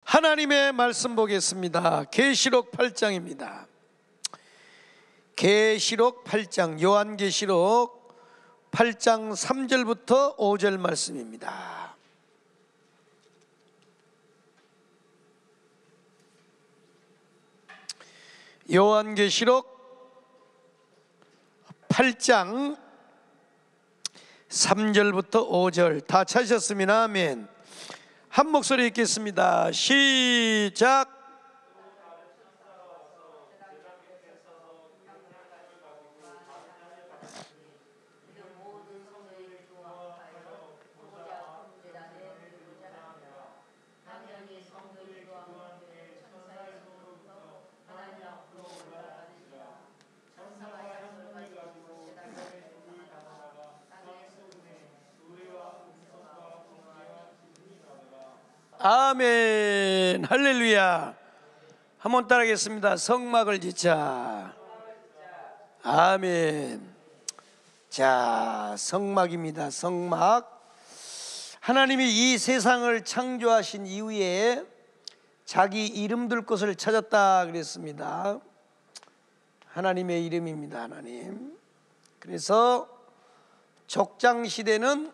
하나님의 말씀 보겠습니다. 계시록 8장입니다. 계시록 8장, 요한계시록 8장 3절부터 5절 말씀입니다. 요한계시록 8장 3절부터 5절 다 찾으셨으면 아멘. 한 목소리 읽겠습니다. 시작. 아멘. 할렐루야. 한번 따라하겠습니다. 성막을 짓자. 아멘. 자, 성막입니다. 성막. 하나님이 이 세상을 창조하신 이후에 자기 이름 둘 곳을 찾았다 그랬습니다. 하나님의 이름입니다. 하나님. 그래서 족장시대는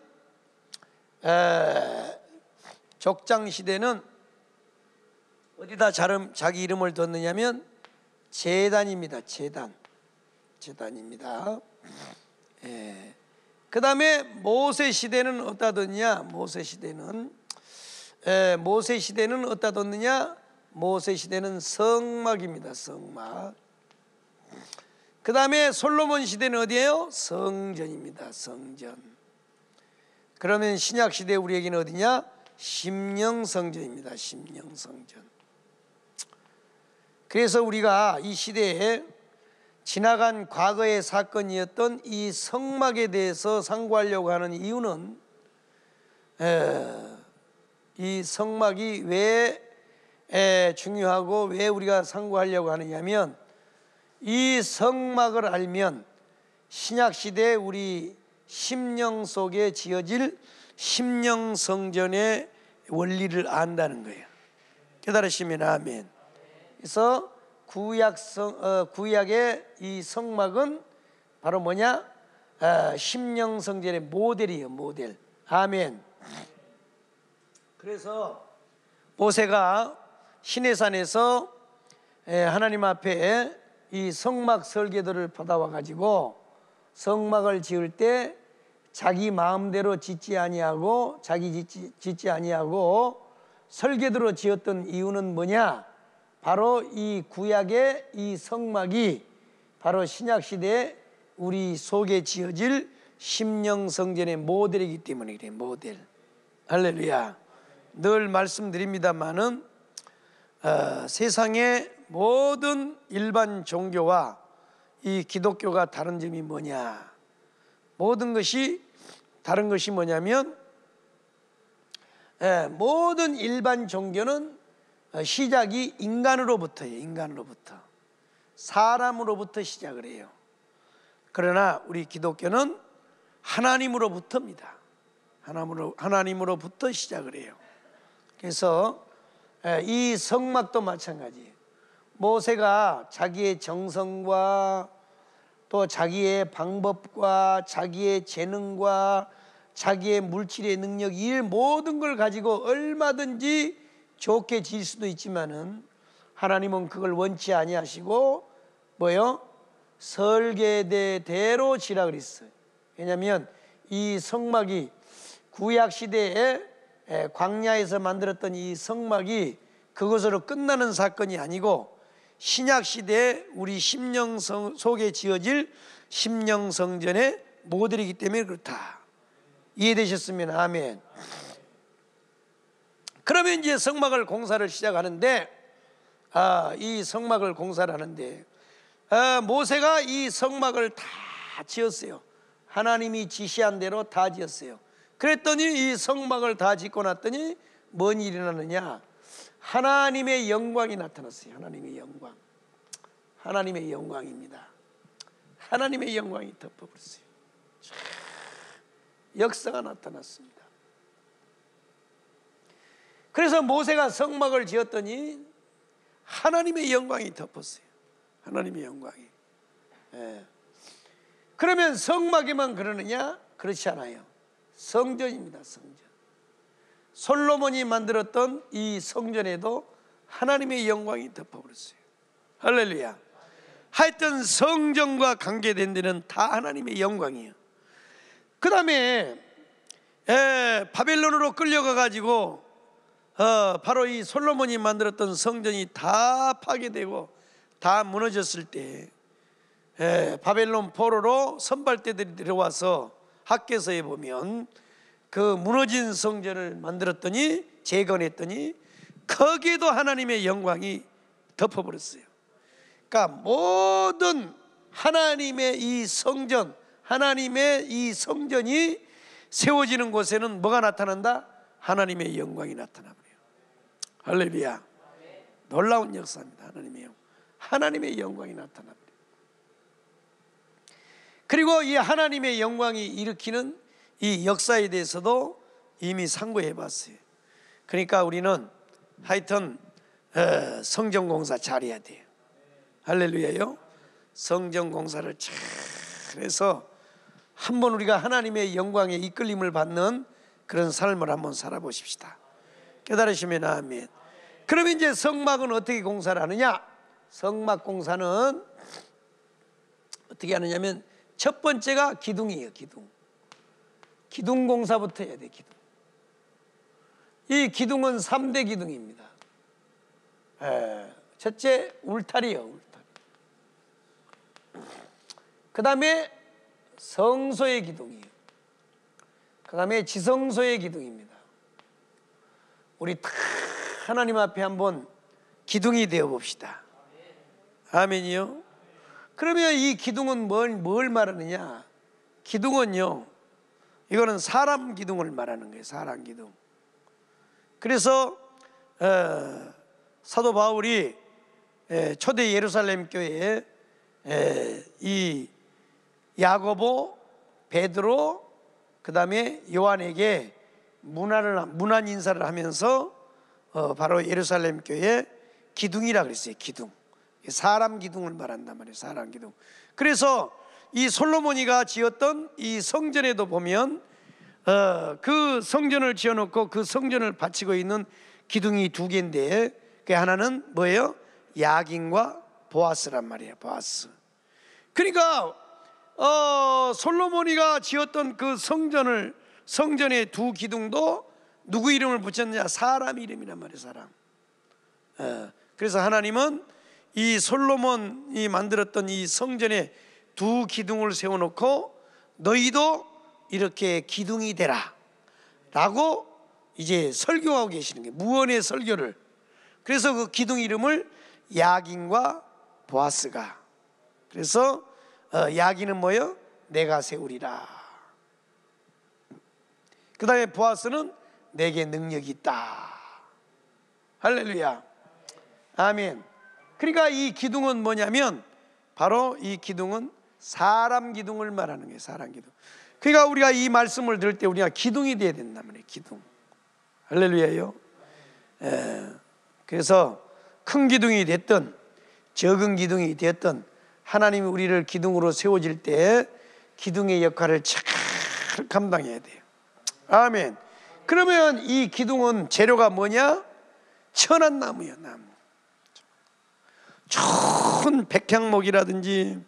어디다 자기 이름을 뒀느냐면 제단입니다. 제단입니다. 그 다음에 모세 시대는 어디다 뒀냐? 모세 시대는 어디다 뒀느냐? 모세 시대는 성막입니다. 성막. 그 다음에 솔로몬 시대는 어디예요? 성전입니다. 성전. 그러면 신약 시대 우리에게는 어디냐? 심령성전입니다. 심령성전. 그래서 우리가 이 시대에 지나간 과거의 사건이었던 이 성막에 대해서 상고하려고 하는 이유는 이 성막이 왜 중요하고 왜 우리가 상고하려고 하느냐면, 이 성막을 알면 신약시대에 우리 심령 속에 지어질 심령성전의 원리를 안다는 거예요. 깨달으시면 아멘. 그래서 구약의 이 성막은 바로 뭐냐? 심령성전의 모델이에요. 모델. 아멘. 그래서 모세가 시내산에서 하나님 앞에 이 성막 설계도를 받아와 가지고 성막을 지을 때 자기 마음대로 짓지 아니하고 짓지 아니하고 설계도로 지었던 이유는 뭐냐? 바로 이 구약의 이 성막이 바로 신약 시대에 우리 속에 지어질 심령성전의 모델이기 때문에 그래. 모델. 할렐루야. 늘 말씀드립니다마는 세상의 모든 일반 종교와 이 기독교가 다른 점이 뭐냐? 모든 것이 다른 것이 뭐냐면, 모든 일반 종교는 시작이 인간으로부터예요. 인간으로부터, 사람으로부터 시작을 해요. 그러나 우리 기독교는 하나님으로부터입니다. 하나님으로부터 시작을 해요. 그래서 이 성막도 마찬가지예요. 모세가 자기의 정성과 또 자기의 방법과 자기의 재능과 자기의 물질의 능력, 이 모든 걸 가지고 얼마든지 좋게 지을 수도 있지만은 하나님은 그걸 원치 아니하시고 뭐요? 설계대로 지라 그랬어요. 왜냐하면 이 성막이 구약 시대에 광야에서 만들었던 이 성막이 그것으로 끝나는 사건이 아니고 신약 시대에 우리 심령 속에 지어질 심령성전의 모델이기 때문에 그렇다. 이해되셨으면 아멘. 그러면 이제 성막을 공사를 시작하는데, 이 성막을 공사를 하는데 모세가 이 성막을 다 지었어요. 하나님이 지시한 대로 다 지었어요. 그랬더니 이 성막을 다 짓고 났더니 뭔 일이 나느냐? 하나님의 영광이 나타났어요. 하나님의 영광. 하나님의 영광입니다. 하나님의 영광이 덮어버렸어요. 역사가 나타났습니다. 그래서 모세가 성막을 지었더니 하나님의 영광이 덮었어요. 하나님의 영광이. 예. 그러면 성막에만 그러느냐? 그렇지 않아요. 성전입니다. 성전. 솔로몬이 만들었던 이 성전에도 하나님의 영광이 덮어버렸어요. 할렐루야. 하여튼 성전과 관계된 데는 다 하나님의 영광이에요. 그 다음에 바벨론으로 끌려가 가지고 바로 이 솔로몬이 만들었던 성전이 다 파괴되고 다 무너졌을 때 바벨론 포로로 선발대들이 들어와서 학개서에 보면 그 무너진 성전을 만들었더니 재건했더니 거기에도 하나님의 영광이 덮어버렸어요. 그러니까 모든 하나님의 이 성전, 하나님의 이 성전이 세워지는 곳에는 뭐가 나타난다? 하나님의 영광이 나타나버려요. 할렐루야. 놀라운 역사입니다. 하나님의 영광이 나타나버려요. 그리고 이 하나님의 영광이 일으키는 이 역사에 대해서도 이미 상고해 봤어요. 그러니까 우리는 하여튼 성전공사 잘해야 돼요. 할렐루야요. 성전공사를 잘 해서 한번 우리가 하나님의 영광에 이끌림을 받는 그런 삶을 한번 살아보십시다. 깨달으시면 아멘. 그러면 이제 성막은 어떻게 공사를 하느냐? 성막 공사는 어떻게 하느냐면 첫 번째가 기둥이에요. 기둥 공사부터 해야 돼. 이 기둥은 3대 기둥입니다. 첫째 울타리요. 그 다음에 성소의 기둥이에요. 그 다음에 지성소의 기둥입니다. 우리 다 하나님 앞에 한번 기둥이 되어 봅시다. 아멘이요. 그러면 이 기둥은 뭘 말하느냐? 기둥은요, 이거는 사람 기둥을 말하는 거예요. 사람 기둥. 그래서 사도 바울이 초대 예루살렘 교회에 이 야고보, 베드로, 그 다음에 요한에게 문안 인사를 하면서 바로 예루살렘 교회 기둥이라 그랬어요. 기둥. 사람 기둥을 말한단 말이에요. 사람 기둥. 그래서 이 솔로몬이가 지었던 이 성전에도 보면 그 성전을 지어놓고 그 성전을 바치고 있는 기둥이 2개인데 그 하나는 뭐예요? 야긴과 보아스란 말이에요. 보아스. 그러니까 솔로몬이가 지었던 그 성전의 2 기둥도 누구 이름을 붙였느냐? 사람 이름이란 말이에요. 사람. 그래서 하나님은 이 솔로몬이 만들었던 이 성전에 2 기둥을 세워놓고 너희도 이렇게 기둥이 되라 라고 이제 설교하고 계시는 게 무언의 설교를. 그래서 그 기둥 이름을 야긴과 보아스가. 그래서 야긴은 뭐예요? 내가 세우리라. 그 다음에 보아스는 내게 능력이 있다. 할렐루야. 아멘. 그러니까 이 기둥은 뭐냐면 바로 이 기둥은 사람 기둥을 말하는 거예요. 사람 기둥. 그러니까 우리가 이 말씀을 들을 때 우리가 기둥이 되어야 된단 말이에요. 기둥. 할렐루야요. 그래서 큰 기둥이 됐든 적은 기둥이 됐든 하나님이 우리를 기둥으로 세워질 때 기둥의 역할을 잘 감당해야 돼요. 아멘. 그러면 이 기둥은 재료가 뭐냐? 천한 나무예요. 나무. 좋은 백향목이라든지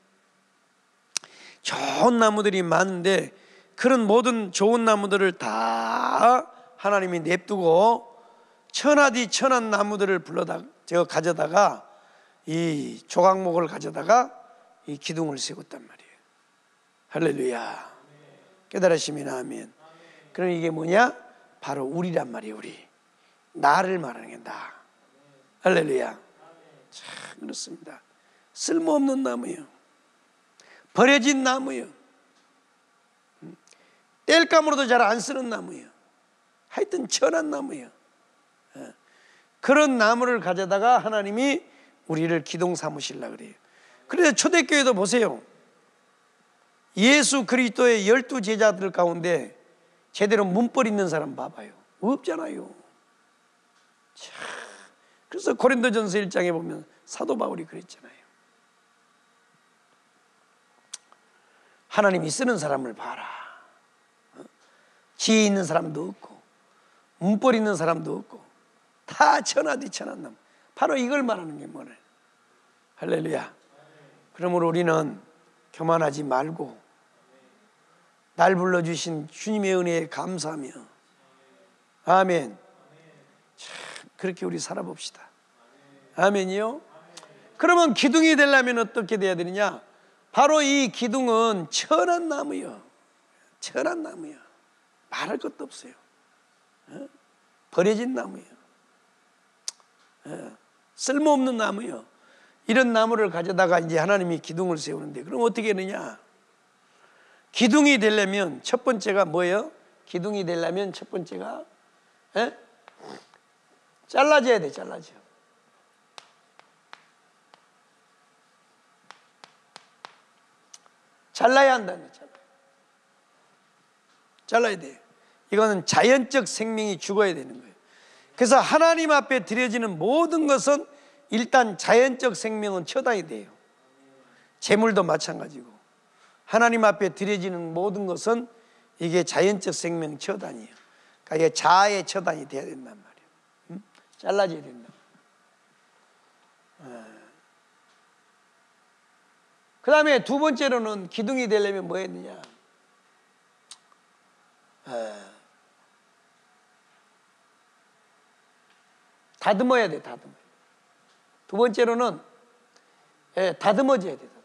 좋은 나무들이 많은데 그런 모든 좋은 나무들을 다 하나님이 냅두고 천하디 천한 나무들을 가져다가 이 조각목을 가져다가 이 기둥을 세웠단 말이에요. 할렐루야. 깨달으시면 아멘. 그럼 이게 뭐냐? 바로 우리란 말이에요. 우리 나를 말하는 게 나. 할렐루야. 참 그렇습니다. 쓸모없는 나무예요. 버려진 나무예요. 뗄감으로도 잘 안 쓰는 나무예요. 하여튼 천한 나무예요. 그런 나무를 가져다가 하나님이 우리를 기둥 삼으시려고 그래요. 그래서 초대교회도 보세요. 예수 그리스도의 12 제자들 가운데 제대로 문벌 있는 사람 봐봐요. 없잖아요. 그래서 고린도전서 1장에 보면 사도 바울이 그랬잖아요. 하나님이 쓰는 사람을 봐라. 지혜 있는 사람도 없고 문벌 있는 사람도 없고 다 천하디 천한남. 바로 이걸 말하는 게 뭐래. 할렐루야. 그러므로 우리는 교만하지 말고 날 불러주신 주님의 은혜에 감사하며, 아멘. 참 그렇게 우리 살아봅시다. 아멘이요. 그러면 기둥이 되려면 어떻게 돼야 되느냐? 바로 이 기둥은 천한 나무요. 천한 나무요. 말할 것도 없어요. 버려진 나무요. 쓸모없는 나무요. 이런 나무를 가져다가 이제 하나님이 기둥을 세우는데, 그럼 어떻게 되느냐? 기둥이 되려면 첫 번째가 뭐예요? 기둥이 되려면 첫 번째가 잘라져야 돼. 잘라져. 잘라야 한다는 거죠. 잘라야 돼. 이거는 자연적 생명이 죽어야 되는 거예요. 그래서 하나님 앞에 드려지는 모든 것은 일단 자연적 생명은 처단이 돼요. 재물도 마찬가지고 하나님 앞에 드려지는 모든 것은 이게 자연적 생명 처단이에요. 그러니까 이게 자아의 처단이 돼야 된단 말이에요. 잘라져야 된다. 그 다음에 두 번째로는 기둥이 되려면 뭐 했느냐? 다듬어야 돼. 다듬어. 두 번째로는 다듬어져야 돼.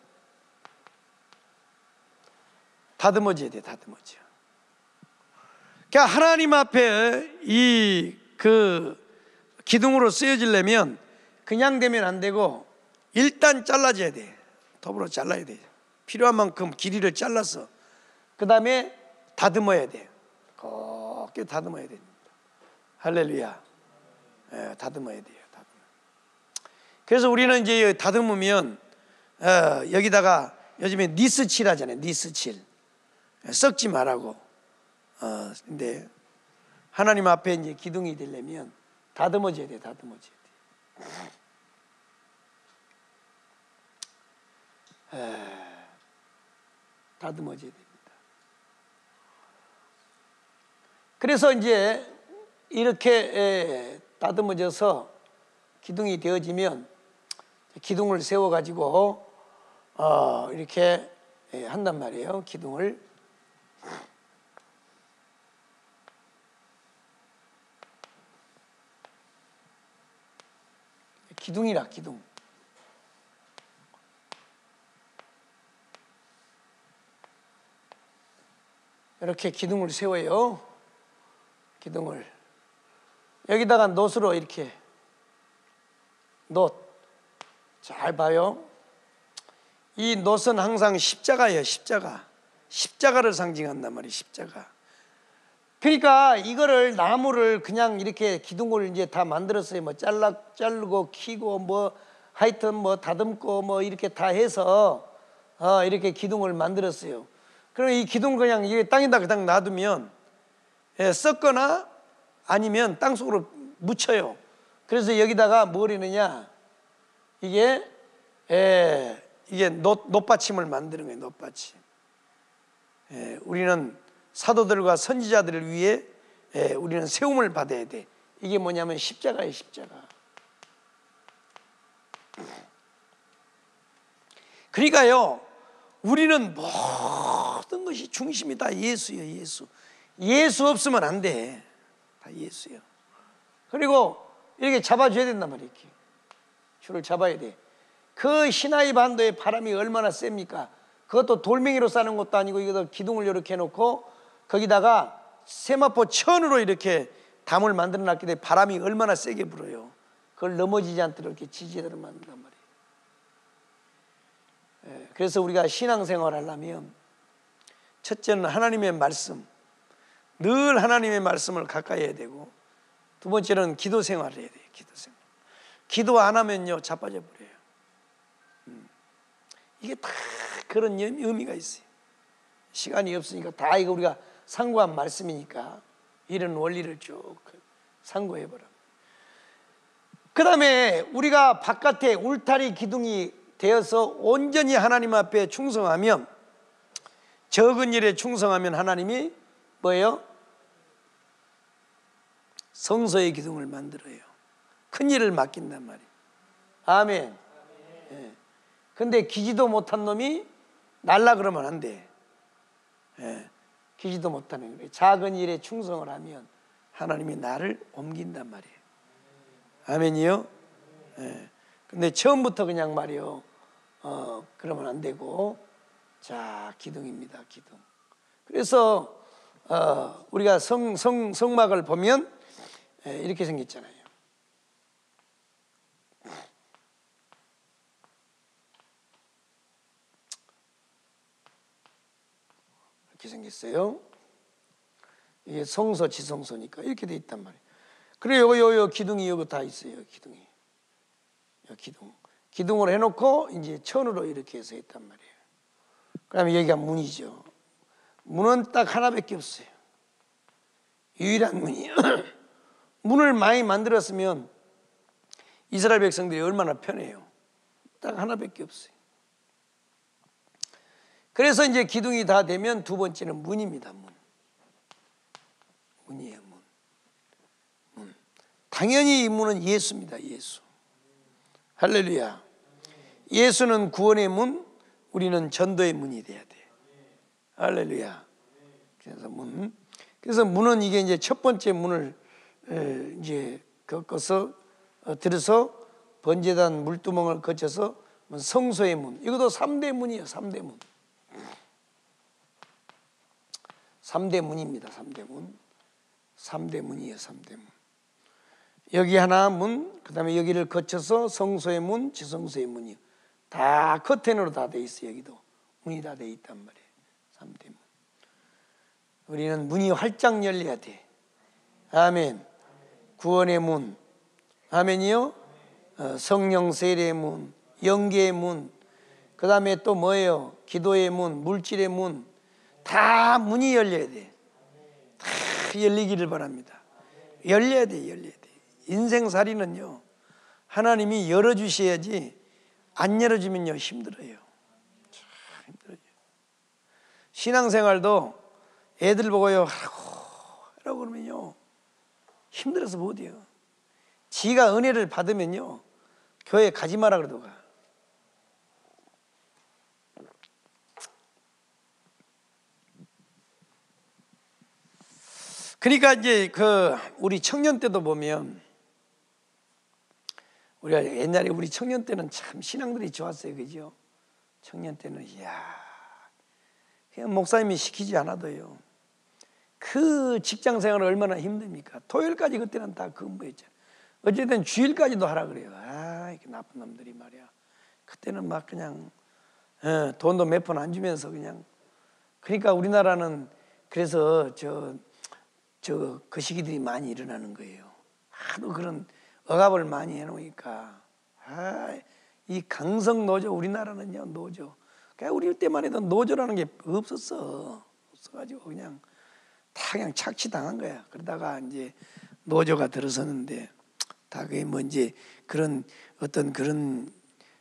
다듬어져야 돼. 다듬어져. 그러니까 하나님 앞에 그 기둥으로 쓰여지려면 그냥 되면 안 되고 일단 잘라져야 돼. 톱으로 잘라야 돼. 필요한 만큼 길이를 잘라서 그 다음에 다듬어야 돼. 곱게 다듬어야 됩니다. 할렐루야. 다듬어야 돼요. 그래서 우리는 이제 다듬으면 여기다가 요즘에 니스칠 하잖아요. 니스칠. 썩지 말라고. 근데 하나님 앞에 이제 기둥이 되려면 다듬어져야 돼. 다듬어져야 돼. 다듬어져야 됩니다. 그래서 이제 이렇게 다듬어져서 기둥이 되어지면 기둥을 세워가지고 이렇게 한단 말이에요. 기둥을. 기둥이라 기둥. 이렇게 기둥을 세워요. 기둥을 여기다가 놋으로 이렇게 놋. 잘 봐요. 이 놋은 항상 십자가예요. 십자가. 십자가를 상징한단 말이에요. 십자가. 그러니까 이거를 나무를 그냥 이렇게 기둥을 이제 다 만들었어요. 뭐 자르고 키고 뭐 하여튼 뭐 다듬고 뭐 이렇게 다 해서 이렇게 기둥을 만들었어요. 그럼 이 기둥 그냥 이게 땅에다 그냥 놔두면 썩거나 아니면 땅 속으로 묻혀요. 그래서 여기다가 뭘 했느냐? 이게 놋받침을 만드는 거예요. 놋받침. 우리는 사도들과 선지자들을 위해 우리는 세움을 받아야 돼. 이게 뭐냐면 십자가예요. 십자가. 그러니까요, 우리는 모든 것이 중심이 다 예수예요. 예수. 예수 없으면 안 돼. 다 예수예요. 그리고 이렇게 잡아줘야 된단 말이에요. 이렇게 줄을 잡아야 돼. 그 시나이 반도의 바람이 얼마나 셉니까? 그것도 돌멩이로 싸는 것도 아니고 이것도 기둥을 이렇게 해놓고 거기다가 세마포 천으로 이렇게 담을 만들어 놨기 때문에 바람이 얼마나 세게 불어요. 그걸 넘어지지 않도록 이렇게 지지대로 만든단 말이에요. 그래서 우리가 신앙생활 하려면 첫째는 하나님의 말씀, 늘 하나님의 말씀을 가까이 해야 되고, 두 번째는 기도 생활을 해야 돼요. 기도 생활. 기도 안 하면요 자빠져 버려요. 이게 다 그런 의미가 있어요. 시간이 없으니까 다 이거 우리가 상고한 말씀이니까 이런 원리를 쭉 상고해 보라. 그 다음에 우리가 바깥에 울타리 기둥이 되어서 온전히 하나님 앞에 충성하면, 적은 일에 충성하면 하나님이 뭐예요? 성소의 기둥을 만들어요. 큰 일을 맡긴단 말이에요. 아멘. 예. 근데 기지도 못한 놈이 날라 그러면 안 돼. 예. 기지도 못하는 거예요. 작은 일에 충성을 하면 하나님이 나를 옮긴단 말이에요. 아멘이요? 예. 근데 처음부터 그냥 말이요, 그러면 안 되고, 자, 기둥입니다, 기둥. 그래서 우리가 성막을 보면 이렇게 생겼잖아요. 이렇게 생겼어요. 이게 성소, 지성소니까 이렇게 돼 있단 말이에요. 그래, 요 기둥이 요거 다 있어요. 기둥이. 요 기둥으로 해놓고 이제 천으로 이렇게 해서 있단 말이에요. 그다음에 여기가 문이죠. 문은 딱 하나밖에 없어요. 유일한 문이에요. 문을 많이 만들었으면 이스라엘 백성들이 얼마나 편해요. 딱 하나밖에 없어요. 그래서 이제 기둥이 다 되면 두 번째는 문입니다. 문이에요. 문. 당연히 이 문은 예수입니다. 예수. 할렐루야. 예수는 구원의 문, 우리는 전도의 문이 돼야 돼. 할렐루야. 그래서 문은 이게 이제 첫 번째 문을 이제 꺾어서 들어서 번제단 물두멍을 거쳐서 성소의 문. 이것도 3대 문이에요. 3대 문. 3대 문입니다. 3대 문. 3대 문이에요. 3대 문. 여기 하나 문, 그 다음에 여기를 거쳐서 성소의 문, 지성소의 문이요. 다 커튼으로 다 돼 있어요. 여기도 문이 다 돼 있단 말이에요. 3대 문. 우리는 문이 활짝 열려야 돼. 아멘. 구원의 문. 아멘이요. 성령 세례의 문, 영계의 문, 그 다음에 또 뭐예요? 기도의 문, 물질의 문. 다 문이 열려야 돼. 다 열리기를 바랍니다. 열려야 돼. 열려야 돼. 인생살이는요, 하나님이 열어주셔야지, 안 열어주면요 힘들어요. 참 힘들어요. 신앙생활도 애들 보고요 하라고 그러면요 힘들어서 못해요. 지가 은혜를 받으면요 교회 가지 마라 그래도 가. 그러니까 이제 우리 청년 때도 보면, 우리가 옛날에 우리 청년 때는 참 신앙들이 좋았어요. 그죠? 청년 때는 그냥 목사님이 시키지 않아도요. 그 직장 생활은 얼마나 힘듭니까? 토요일까지 그때는 다 근무했잖아요. 어쨌든 주일까지도 하라 그래요. 이렇게 나쁜 놈들이 말이야. 그때는 막 그냥 돈도 몇 푼 안 주면서 그냥. 그러니까 우리나라는 그래서 그 시기들이 많이 일어나는 거예요. 하도 그런 억압을 많이 해놓으니까. 이 강성 노조, 우리나라는요 노조. 그러니까 우리 때만 해도 노조라는 게 없어가지고 그냥 다 그냥 착취당한 거야. 그러다가 이제 노조가 들어서는데 다 그게 뭐 이제 그런 어떤 그런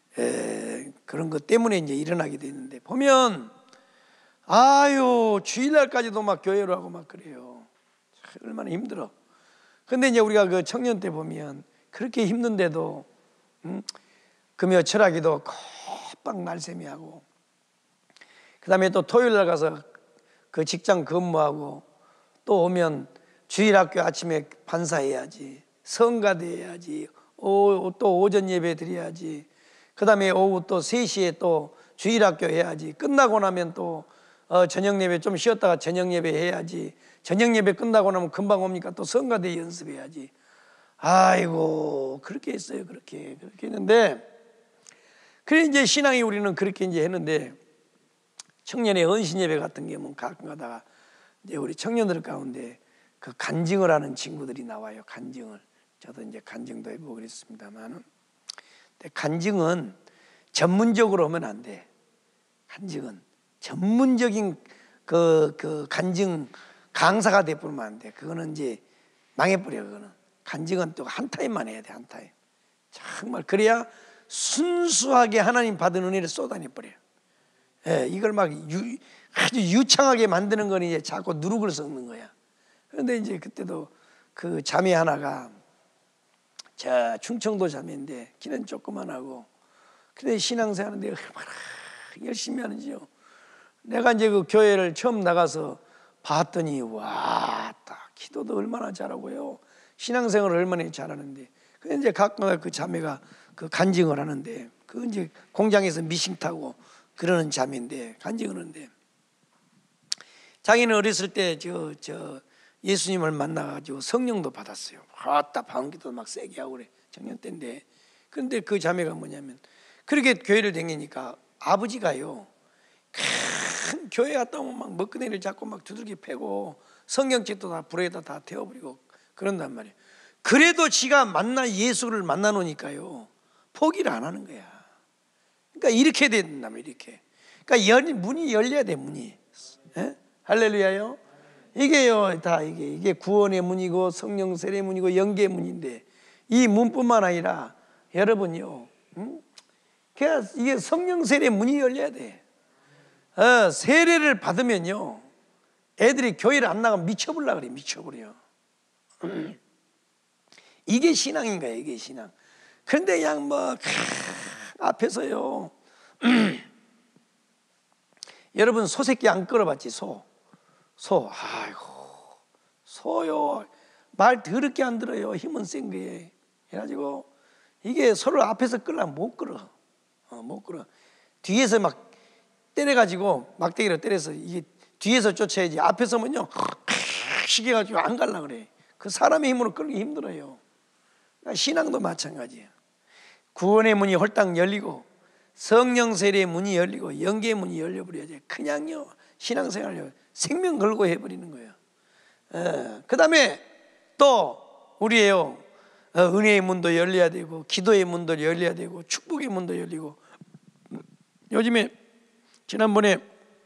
것 때문에 이제 일어나게 되는데, 보면 주일날까지도 막 교회를 하고 막 그래요. 얼마나 힘들어. 근데 이제 우리가 그 청년 때 보면 그렇게 힘든데도 금요 철학기도 콧방 말세미하고, 그 다음에 또 토요일날 가서 그 직장 근무하고, 또 오면 주일학교 아침에 반사해야지, 성가대 해야지, 또 오전 예배 드려야지, 그 다음에 오후 또 3시에 또 주일학교 해야지, 끝나고 나면 또 저녁 예배 좀 쉬었다가 저녁 예배 해야지, 저녁 예배 끝나고 나면 금방 옵니까 또 성가대 연습해야지. 아이고 그렇게 했어요. 그렇게 했는데, 그래 이제 신앙이 우리는 그렇게 이제 했는데, 청년의 헌신 예배 같은 게 뭐 가끔 가다가 이제 우리 청년들 가운데 그 간증을 하는 친구들이 나와요. 간증을. 저도 이제 간증도 해보고 그랬습니다만은, 간증은 전문적으로 하면 안 돼. 간증은 전문적인 그 간증 강사가 돼버리면 안 돼. 그거는 이제 망해버려. 그거는 간증은 또 한 타임만 해야 돼. 한 타임. 정말 그래야 순수하게 하나님 받은 은혜를 쏟아내 버려요. 이걸 막 아주 유창하게 만드는 건 이제 자꾸 누룩을 섞는 거야. 그런데 이제 그때도 그 자매 하나가 저 충청도 자매인데 키는 조그만하고 근데 신앙생활하는데 얼마나 열심히 하는지요. 내가 이제 그 교회를 처음 나가서 봤더니 와, 딱 기도도 얼마나 잘하고요. 신앙생활을 얼마나 잘하는데. 근데 이제 가끔 그 자매가 그 간증을 하는데 그 이제 공장에서 미싱 타고 그러는 자매인데 간증을 하는데 자기는 어렸을 때 저 예수님을 만나가지고 성령도 받았어요. 아따 방귀도 막 세게 하고 그래. 청년 때인데. 근데 그 자매가 뭐냐면 그렇게 교회를 다니니까 아버지가요 큰 교회 갔다 오면 막 먹그네를 잡고 막 두들겨 패고 성경책도 다 불에다 다 태워버리고 그런단 말이에요. 그래도 지가 예수를 만나 놓으니까요 포기를 안 하는 거야. 그러니까 이렇게 된단 말이에요. 이렇게. 그러니까 문이 열려야 돼. 문이. 할렐루야요. 이게요 다 이게 구원의 문이고 성령 세례의 문이고 영계의 문인데 이 문뿐만 아니라 여러분요 그냥 이게 성령 세례의 문이 열려야 돼. 세례를 받으면요 애들이 교회를 안 나가면 미쳐버리려 그래. 미쳐버려. 이게 신앙인 거야. 이게 신앙. 그런데 그냥 뭐 앞에서요 여러분 소새끼 안 끌어봤지? 소. 아이고 소요 말 더럽게 안 들어요. 힘은 센 거에 해가지고 이게 소를 앞에서 끌려면 못 끌어. 못 끌어. 뒤에서 막 때려가지고 막대기로 때려서 이게 뒤에서 쫓아야지. 앞에서 면요 시켜가지고 안 갈라 그래. 그 사람의 힘으로 끌기 힘들어요. 그러니까 신앙도 마찬가지예요. 구원의 문이 홀딱 열리고 성령 세례의 문이 열리고 영계의 문이 열려버려야지. 그냥요 신앙생활을 생명 걸고 해버리는 거예요. 그 다음에 또 우리예요 은혜의 문도 열려야 되고 기도의 문도 열려야 되고 축복의 문도 열리고. 요즘에 지난번에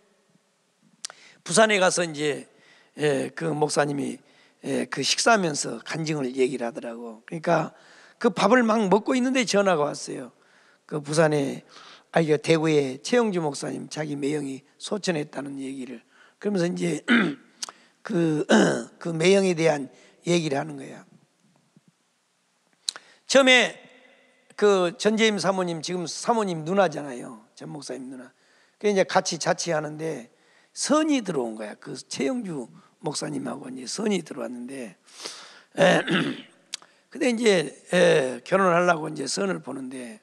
부산에 가서 이제 그 목사님이 그 식사하면서 간증을 얘기를 하더라고. 그러니까 그 밥을 막 먹고 있는데 전화가 왔어요. 그 부산에 대구에 최영주 목사님 자기 매형이 소천했다는 얘기를. 그러면서 이제 그 매형에 대한 얘기를 하는 거야. 처음에 그 전재임 사모님 지금 사모님 누나잖아요. 전 목사님 누나. 그 이제 같이 자취하는데 선이 들어온 거야. 그 최영주 목사님하고 이제 선이 들어왔는데 근데 이제 결혼을 하려고 이제 선을 보는데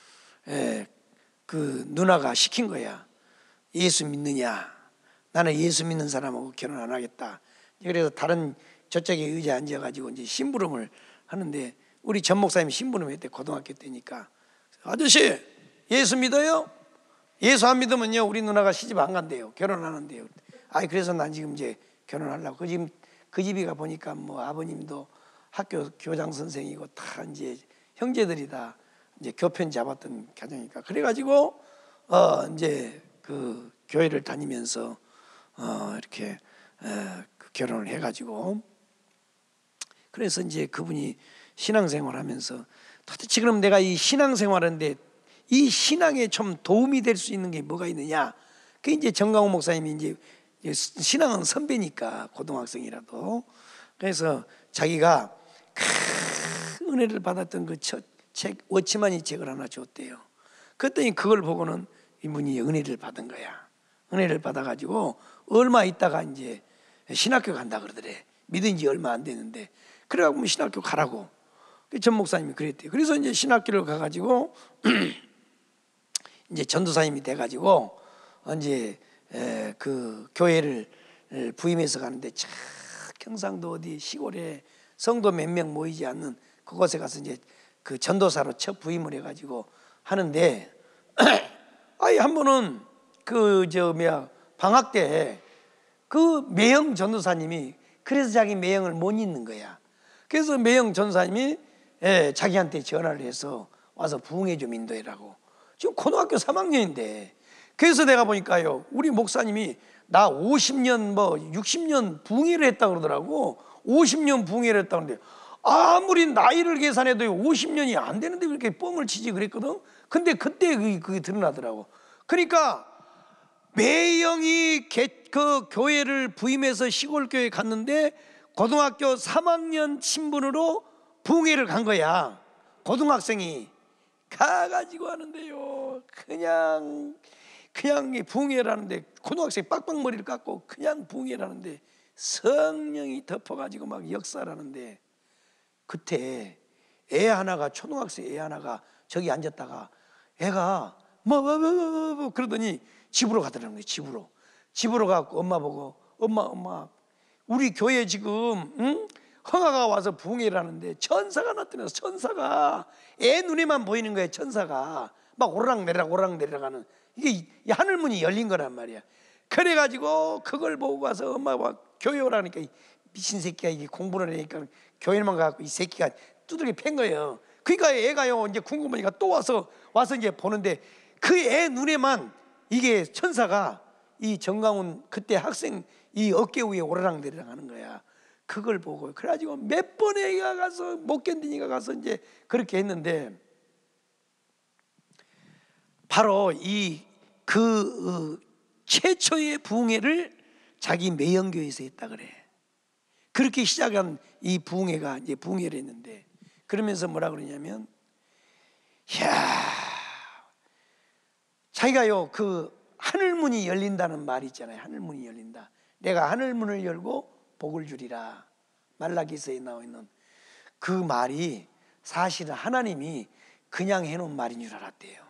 그 누나가 시킨 거야. 예수 믿느냐? 나는 예수 믿는 사람하고 결혼 안 하겠다. 그래서 다른 저쪽에 의자에 앉아가지고 이제 심부름을 하는데 우리 전 목사님이 심부름했대. 고등학교 때니까. 아저씨 예수 믿어요? 예수 안 믿으면요 우리 누나가 시집 안 간대요. 결혼 안 한대요. 그래서 난 지금 이제 결혼하려고. 그 집이가 보니까 뭐 아버님도 학교 교장 선생이고 다 이제 형제들이 다 이제 교편 잡았던 가정이니까. 그래가지고 이제 그 교회를 다니면서 이렇게 결혼을 해가지고 그래서 이제 그분이 신앙생활하면서 도대체 그럼 내가 이 신앙생활하는데 이 신앙에 좀 도움이 될 수 있는 게 뭐가 있느냐? 그 이제 정강호 목사님이 이제 신앙은 선배니까 고등학생이라도 그래서 자기가 큰 은혜를 받았던 그 첫 책 워치마니 책을 하나 줬대요. 그랬더니 그걸 보고는 이분이 은혜를 받은 거야. 은혜를 받아가지고 얼마 있다가 이제 신학교 간다 그러더래. 믿은 지 얼마 안 됐는데 그래가지고 신학교 가라고 전 목사님이 그랬대요. 그래서 이제 신학교를 가가지고 이제 전도사님이 돼가지고 이제 그 교회를 부임해서 가는데 참 경상도 어디 시골에 성도 몇 명 모이지 않는 그곳에 가서 이제 그 전도사로 첫 부임을 해가지고 하는데 한 번은 방학 때 그 매형 전도사님이 그래서 자기 매형을 못 잊는 거야. 그래서 매형 전도사님이 자기한테 전화를 해서 와서 부흥회 좀 인도해라고. 지금 고등학교 3학년인데 그래서 내가 보니까요 우리 목사님이 나 50년 60년 부흥회를 했다 그러더라고. 50년 부흥회를 했다 그러는데 아무리 나이를 계산해도 50년이 안 되는데 왜 이렇게 뻥을 치지 그랬거든. 근데 그때 그게 드러나더라고. 그러니까 매형이 그 교회를 부임해서 시골교회 갔는데 고등학교 3학년 친분으로 부흥회를 간 거야. 고등학생이 가가지고 하는데요, 그냥 부흥회를 하는데 고등학생이 빡빡머리를 깎고 그냥 부흥회를 하는데 성령이 덮어가지고 막 역사를 하는데, 그때 애 하나가, 초등학생 애 하나가 저기 앉았다가 애가 뭐 그러더니 집으로 가더라는 거예요. 집으로 가고 엄마 보고, 엄마 우리 교회 지금 흥아가 와서 부흥회를 하는데 천사가 나타나서, 천사가 애 눈에만 보이는 거예요. 천사가 막 오르락내리락 하는, 이게 하늘문이 열린 거란 말이야. 그래가지고 그걸 보고 가서 엄마가 교회 오라니까 이 미친 새끼가 이게 공부를 하니까 교회만 가고 이 새끼가 두들겨 팬 거예요. 그러니까 애가요 이제 궁금하니까 또 와서 이제 보는데 그 애 눈에만 이게 천사가 이 정강훈 그때 학생 이 어깨 위에 오르락내리락 하는 거야. 그걸 보고 그래가지고 몇 번 애가 가서 못 견디니까 가서 이제 그렇게 했는데, 바로 그 최초의 부흥회를 자기 매형교회에서 했다 그래. 그렇게 시작한 이 부흥회가 이제 부흥회를 했는데, 그러면서 뭐라 그러냐면, 자기가요 그 하늘문이 열린다는 말이 있잖아요. 하늘문이 열린다. 내가 하늘문을 열고 복을 주리라. 말라기서에 나와 있는 그 말이 사실은 하나님이 그냥 해놓은 말인 줄 알았대요.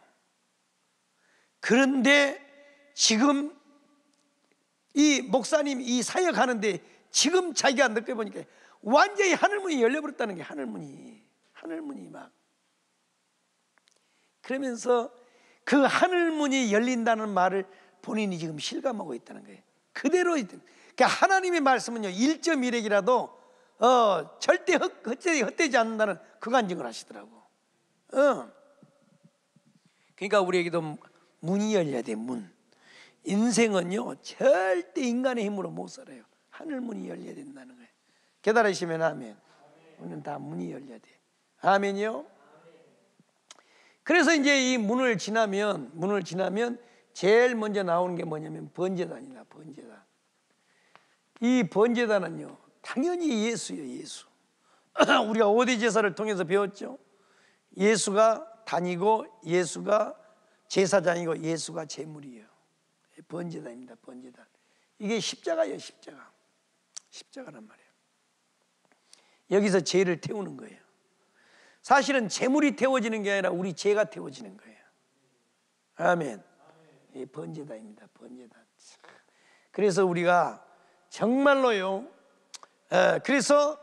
그런데 지금 이 목사님 이 사역하는데 지금 자기가 느껴보니까 완전히 하늘문이 열려버렸다는 게, 하늘문이 막 그러면서 그 하늘문이 열린다는 말을 본인이 지금 실감하고 있다는 거예요. 그대로. 그러니까 하나님의 말씀은요 1.1핵이라도 절대 헛되지 않는다는 그 간증을 하시더라고. 그러니까 우리에게도 문이 열려야 돼. 문. 인생은요 절대 인간의 힘으로 못 살아요. 하늘문이 열려야 된다는 거예요. 깨달으시면 아멘. 우리는 다 문이 열려야 돼. 아멘이요. 그래서 이제 이 문을 지나면 제일 먼저 나오는 게 뭐냐면 번제단이다. 번제단. 이 번제단은요 당연히 예수예요. 예수. 우리가 5대 제사를 통해서 배웠죠. 예수가 단이고 예수가 제사장이고 예수가 제물이에요. 번제단입니다. 번제단. 이게 십자가예요. 십자가란 말이에요. 여기서 죄를 태우는 거예요. 사실은 제물이 태워지는 게 아니라 우리 죄가 태워지는 거예요. 아멘. 이 번제단입니다. 번제단. 그래서 우리가 정말로요, 그래서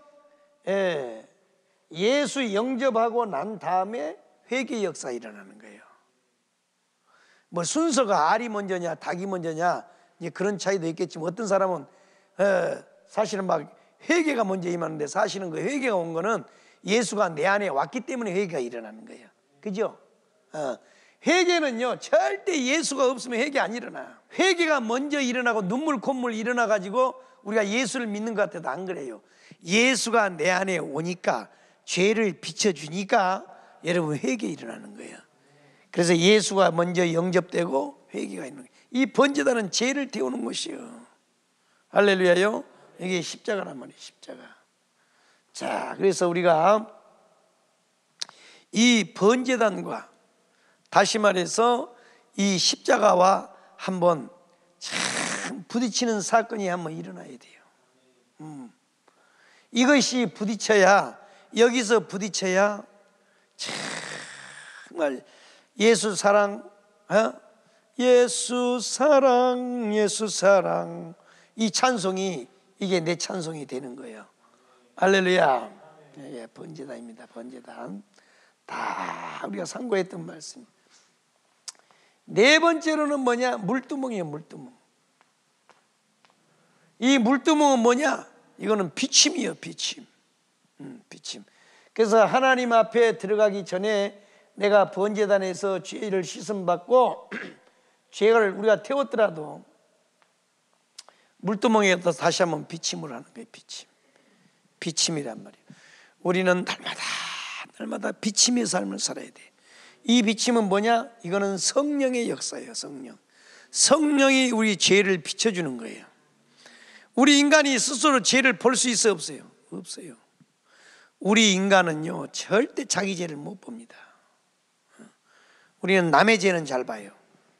예수 영접하고 난 다음에 회개 역사 일어나는 거예요. 뭐 순서가 알이 먼저냐 닭이 먼저냐 이제 그런 차이도 있겠지만, 어떤 사람은 사실은 막 회개가 먼저 임하는데, 사실은 그 회개가 온 거는 예수가 내 안에 왔기 때문에 회개가 일어나는 거예요. 그죠? 회개는요 절대 예수가 없으면 회개 안 일어나. 회개가 먼저 일어나고 눈물 콧물 일어나 가지고 우리가 예수를 믿는 것 같아도 안 그래요. 예수가 내 안에 오니까, 죄를 비춰주니까 여러분 회개 일어나는 거예요. 그래서 예수가 먼저 영접되고 회개가 있는 거예요. 이 번제단은 죄를 태우는 것이요. 할렐루야요. 이게 십자가란 말이에요. 십자가. 자, 그래서 우리가 이 번제단과 다시 말해서 이 십자가와 한번 참 부딪히는 사건이 한번 일어나야 돼요. 이것이 부딪혀야, 여기서 부딪혀야 정말 예수 사랑, 예수 사랑, 예수 사랑, 이 찬송이, 이게 내 찬송이 되는 거예요. 할렐루야. 예, 번제단입니다. 번제단. 다 우리가 상고했던 말씀. 네 번째로는 뭐냐? 물두멍이에요. 물두멍. 이 물두멍은 뭐냐? 이거는 비침이에요. 비침. 비침. 그래서 하나님 앞에 들어가기 전에 내가 번제단에서 죄를 씻음 받고 죄를 우리가 태웠더라도 물두멍에서 다시 한번 비침을 하는 거예요. 비침. 비침이란 말이에요. 우리는 날마다 비침의 삶을 살아야 돼. 이 비침은 뭐냐? 이거는 성령의 역사예요. 성령이 우리 죄를 비춰주는 거예요. 우리 인간이 스스로 죄를 볼 수 있어 없어요? 없어요. 우리 인간은요 절대 자기 죄를 못 봅니다. 우리는 남의 죄는 잘 봐요.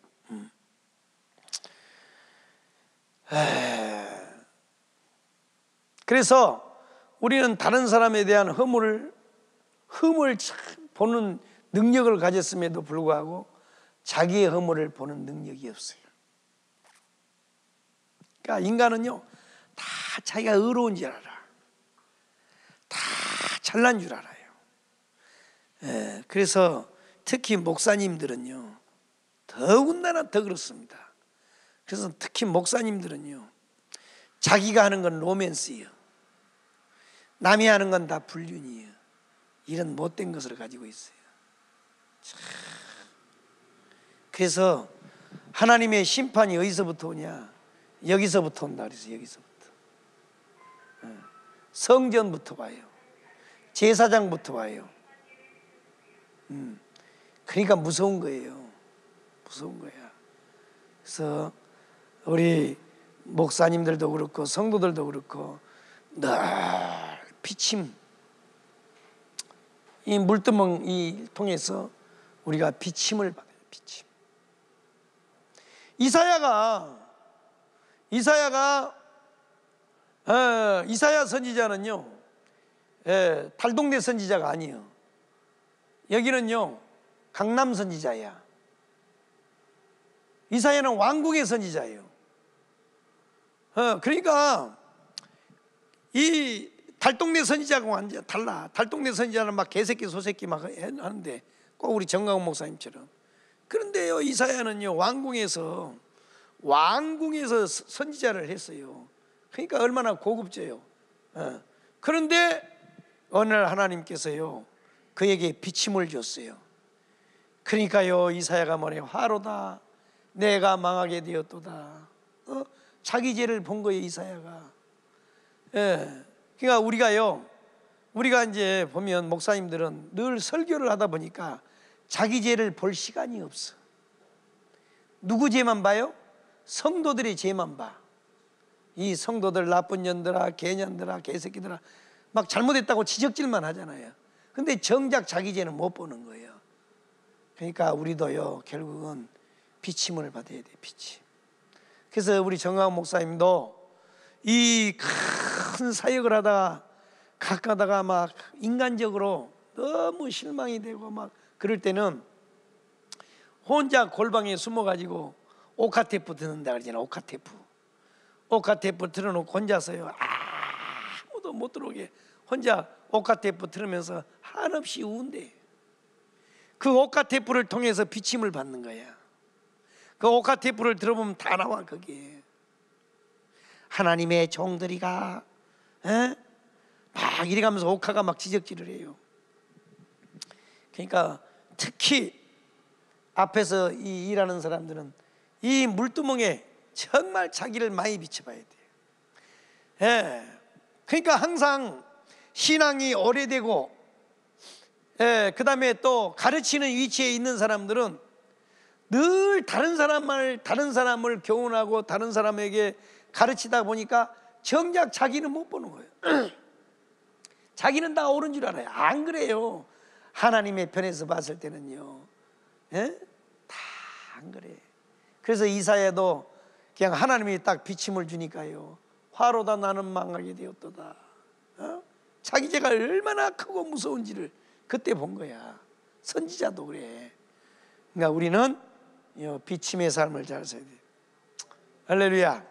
그래서 우리는 다른 사람에 대한 허물을 보는 능력을 가졌음에도 불구하고 자기의 허물을 보는 능력이 없어요. 그러니까 인간은요 다 자기가 의로운 줄 알아. 다 잘난 줄 알아요. 그래서 특히 목사님들은요 더군다나 더 그렇습니다. 그래서 특히 목사님들은요 자기가 하는 건 로맨스예요. 남이 하는 건 다 불륜이에요. 이런 못된 것을 가지고 있어요. 그래서 하나님의 심판이 어디서부터 오냐? 여기서부터 온다 그래서 여기서부터. 성전부터 와요. 제사장부터 와요. 그러니까 무서운 거예요. 무서운 거야. 그래서 우리 목사님들도 그렇고 성도들도 그렇고 늘 비침, 이 물두멍이 통해서 우리가 비침을 받아요. 비침. 이사야 선지자는요 달동네 선지자가 아니에요. 여기는요 강남 선지자야. 이사야는 왕궁의 선지자예요. 그러니까 이 달동네 선지자가 완전 달라. 달동네 선지자는 막 개새끼 소새끼 막 하는데 꼭 우리 정강훈 목사님처럼. 그런데요 이사야는요 왕궁에서 선지자를 했어요. 그러니까 얼마나 고급져요. 그런데 어느 날 하나님께서요 그에게 비침을 줬어요. 그러니까요 이사야가 뭐래요? 화로다 내가 망하게 되었도다. 자기 죄를 본 거예요 이사야가. 그러니까 우리가 이제 보면 목사님들은 늘 설교를 하다 보니까 자기 죄를 볼 시간이 없어. 누구 죄만 봐요? 성도들의 죄만 봐. 이 성도들 나쁜 년들아, 개년들아, 개새끼들아 막 잘못했다고 지적질만 하잖아요. 근데 정작 자기 죄는 못 보는 거예요. 그러니까 우리도요 결국은 비침을 받아야 돼. 비침. 그래서 우리 정강훈 목사님도 이 큰 사역을 하다가 가다가 막 인간적으로 너무 실망이 되고 막 그럴 때는 혼자 골방에 숨어가지고 오카테프 듣는다 그러잖아. 오카테프 틀어놓고 혼자서요 아무도 못 들어오게 혼자 오카테프 틀으면서 한없이 우는데 그 오카테프를 통해서 비침을 받는 거야. 그 오카테프를 들어보면 다 나와. 거기에 하나님의 종들이가 막 이래가면서 오카가 막 지적질을 해요. 그러니까 특히 앞에서 이 일하는 사람들은 이 물두멍에 정말 자기를 많이 비춰봐야 돼요. 그러니까 항상 신앙이 오래되고 그 다음에 또 가르치는 위치에 있는 사람들은 늘 다른 사람을 교훈하고 다른 사람에게 가르치다 보니까 정작 자기는 못 보는 거예요. 자기는 다 옳은 줄 알아요. 안 그래요. 하나님의 편에서 봤을 때는요 다 안 그래. 그래서 이사야도 그냥 하나님이 딱 비침을 주니까요 화로다 나는 망하게 되었도다. 자기 죄가 얼마나 크고 무서운지를 그때 본 거야. 선지자도 그래. 그러니까 우리는 비침의 삶을 잘 살아야 돼. 할렐루야.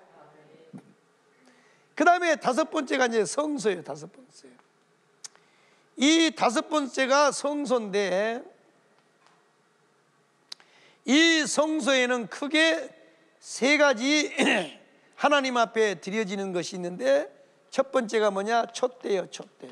그 다음에 다섯 번째가 이제 성소예요. 다섯 번째. 이 다섯 번째가 성소인데 이 성소에는 크게 세 가지 하나님 앞에 드려지는 것이 있는데 첫 번째가 뭐냐? 촛대요. 촛대.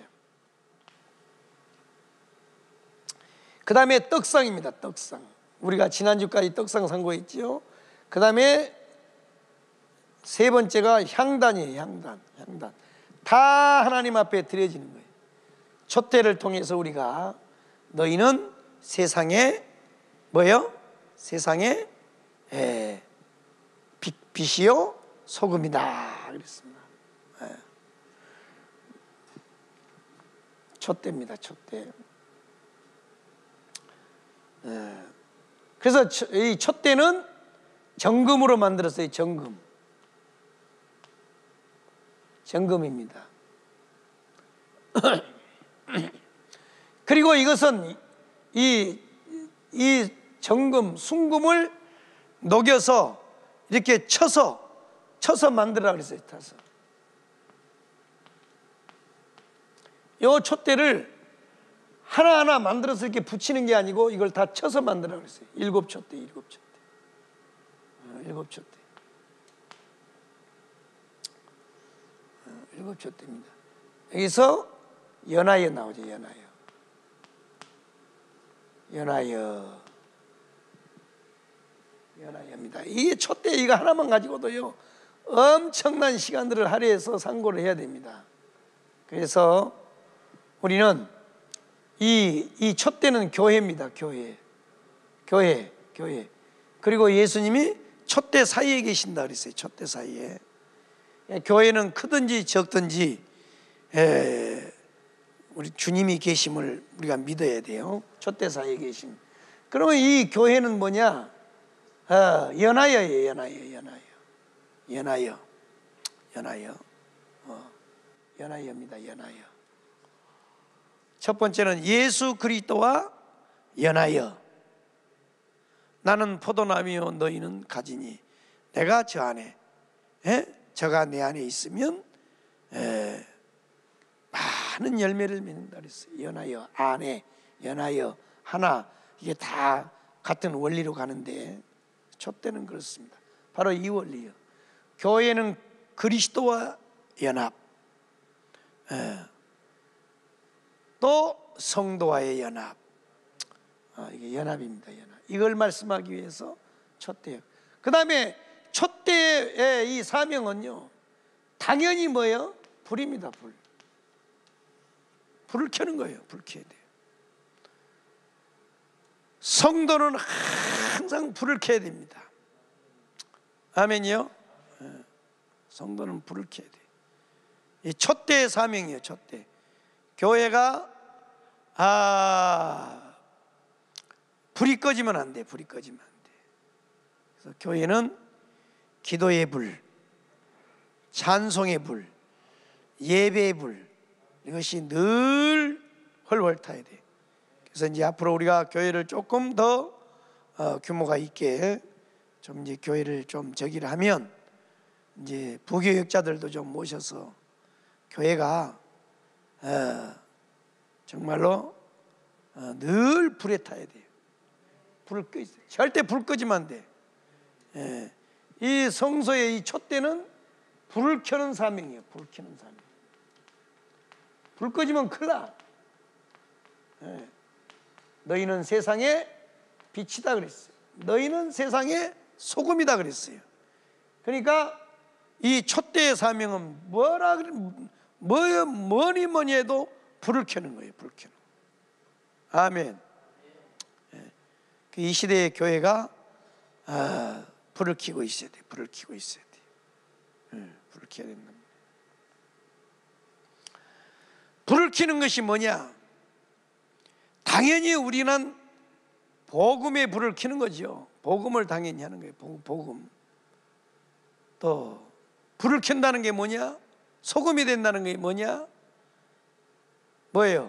그 다음에 떡상입니다. 떡상. 우리가 지난주까지 떡상 상고했죠. 그 다음에 세 번째가 향단이에요. 향단. 다 하나님 앞에 드려지는 거예요. 촛대를 통해서 우리가 너희는 세상에 뭐요? 세상에 빛이요 소금이다 그랬습니다. 촛대입니다. 촛대. 그래서 이 촛대는 정금으로 만들었어요. 정금입니다. 그리고 이것은 이 정금, 순금을 녹여서 이렇게 쳐서 만들으라 그랬어요. 타서. 이 촛대를 하나하나 만들어서 이렇게 붙이는 게 아니고 이걸 다 쳐서 만들으라 그랬어요. 7촛대. 7촛대. 7촛대입니다. 여기서 연하여 나오죠. 연하여입니다. 이 촛대 이거 하나만 가지고도요 엄청난 시간들을 할애해서 상고를 해야 됩니다. 그래서 우리는 이 촛대는 교회입니다. 교회. 그리고 예수님이 촛대 사이에 계신다 그랬어요. 촛대 사이에. 교회는 크든지 적든지 우리 주님이 계심을 우리가 믿어야 돼요. 촛대 사이에 계심. 그러면 이 교회는 뭐냐? 연하여예요. 연하여입니다. 연하여. 첫 번째는 예수 그리스도와 연하여. 나는 포도나무요 너희는 가지니 내가 저 안에 저가 내 안에 있으면 많은 열매를 맺는다 그랬어요. 연하여, 안에, 연하여, 하나. 이게 다 같은 원리로 가는데 촛대는 그렇습니다. 바로 이 원리요. 교회는 그리스도와 연합, 또 성도와의 연합. 이게 연합입니다. 연합. 이걸 말씀하기 위해서 촛대요. 그 다음에 촛대의 이 사명은요, 당연히 뭐예요? 불입니다. 불을 켜는 거예요. 불 켜야 돼요. 성도는 항상 불을 켜야 됩니다. 아멘이요? 성도는 불을 켜야 돼요. 이 촛대의 사명이에요. 촛대. 교회가 불이 꺼지면 안 돼. 그래서 교회는 기도의 불, 찬송의 불, 예배의 불, 이것이 늘 훨훨 타야 돼. 그래서 이제 앞으로 우리가 교회를 조금 더 규모가 있게 좀 이제 교회를 좀 저기를 하면 이제 부교육자들도 좀 모셔서 교회가 정말로 늘 불에 타야 돼요. 불을 끄 있어요. 절대 불 끄지면 안 돼. 이 성소의 이 촛대는 불을 켜는 사명이에요. 불 켜는 사명. 불 꺼지면 큰일 나. 너희는 세상의 빛이다 그랬어요. 너희는 세상의 소금이다 그랬어요. 그러니까 이 촛대의 사명은 뭐니 해도 불을 켜는 거예요. 불을 켜는 거. 아멘. 이 시대의 교회가 불을 켜고 있어야 돼요. 불을 켜야 된다. 불을 켜는 것이 뭐냐? 당연히 우리는 복음의 불을 켜는 거죠. 복음을 당연히 하는 거예요. 복음. 또 불을 켠다는 게 뭐냐? 소금이 된다는 게 뭐냐? 뭐예요?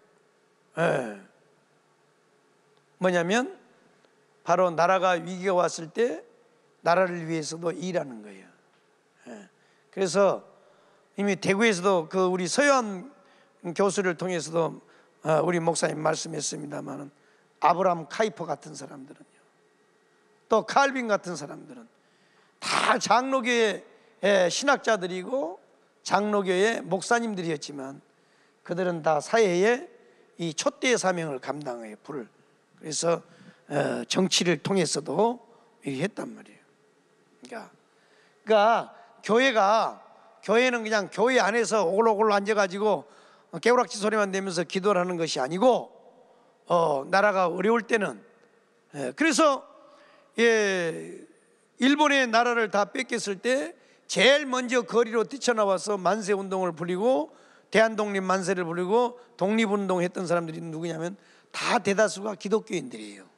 뭐냐면 바로 나라가 위기가 왔을 때 나라를 위해서도 일하는 거예요. 그래서 이미 대구에서도 그 우리 서현 교수를 통해서도 우리 목사님 말씀했습니다만 아브라함 카이퍼 같은 사람들은요, 또 칼빈 같은 사람들은 다 장로교의 신학자들이고 장로교의 목사님들이었지만 그들은 다 사회에 이 촛대의 사명을 감당해요. 불을. 그래서 정치를 통해서도 이렇게 했단 말이에요. 그러니까 교회는 그냥 교회 안에서 오글오글 앉아가지고 깨우락지 소리만 내면서 기도를 하는 것이 아니고 나라가 어려울 때는 그래서 일본의 나라를 다 뺏겼을 때 제일 먼저 거리로 뛰쳐나와서 만세 운동을 부리고 대한독립 만세를 부리고 독립운동 했던 사람들이 누구냐면 다 대다수가 기독교인들이에요.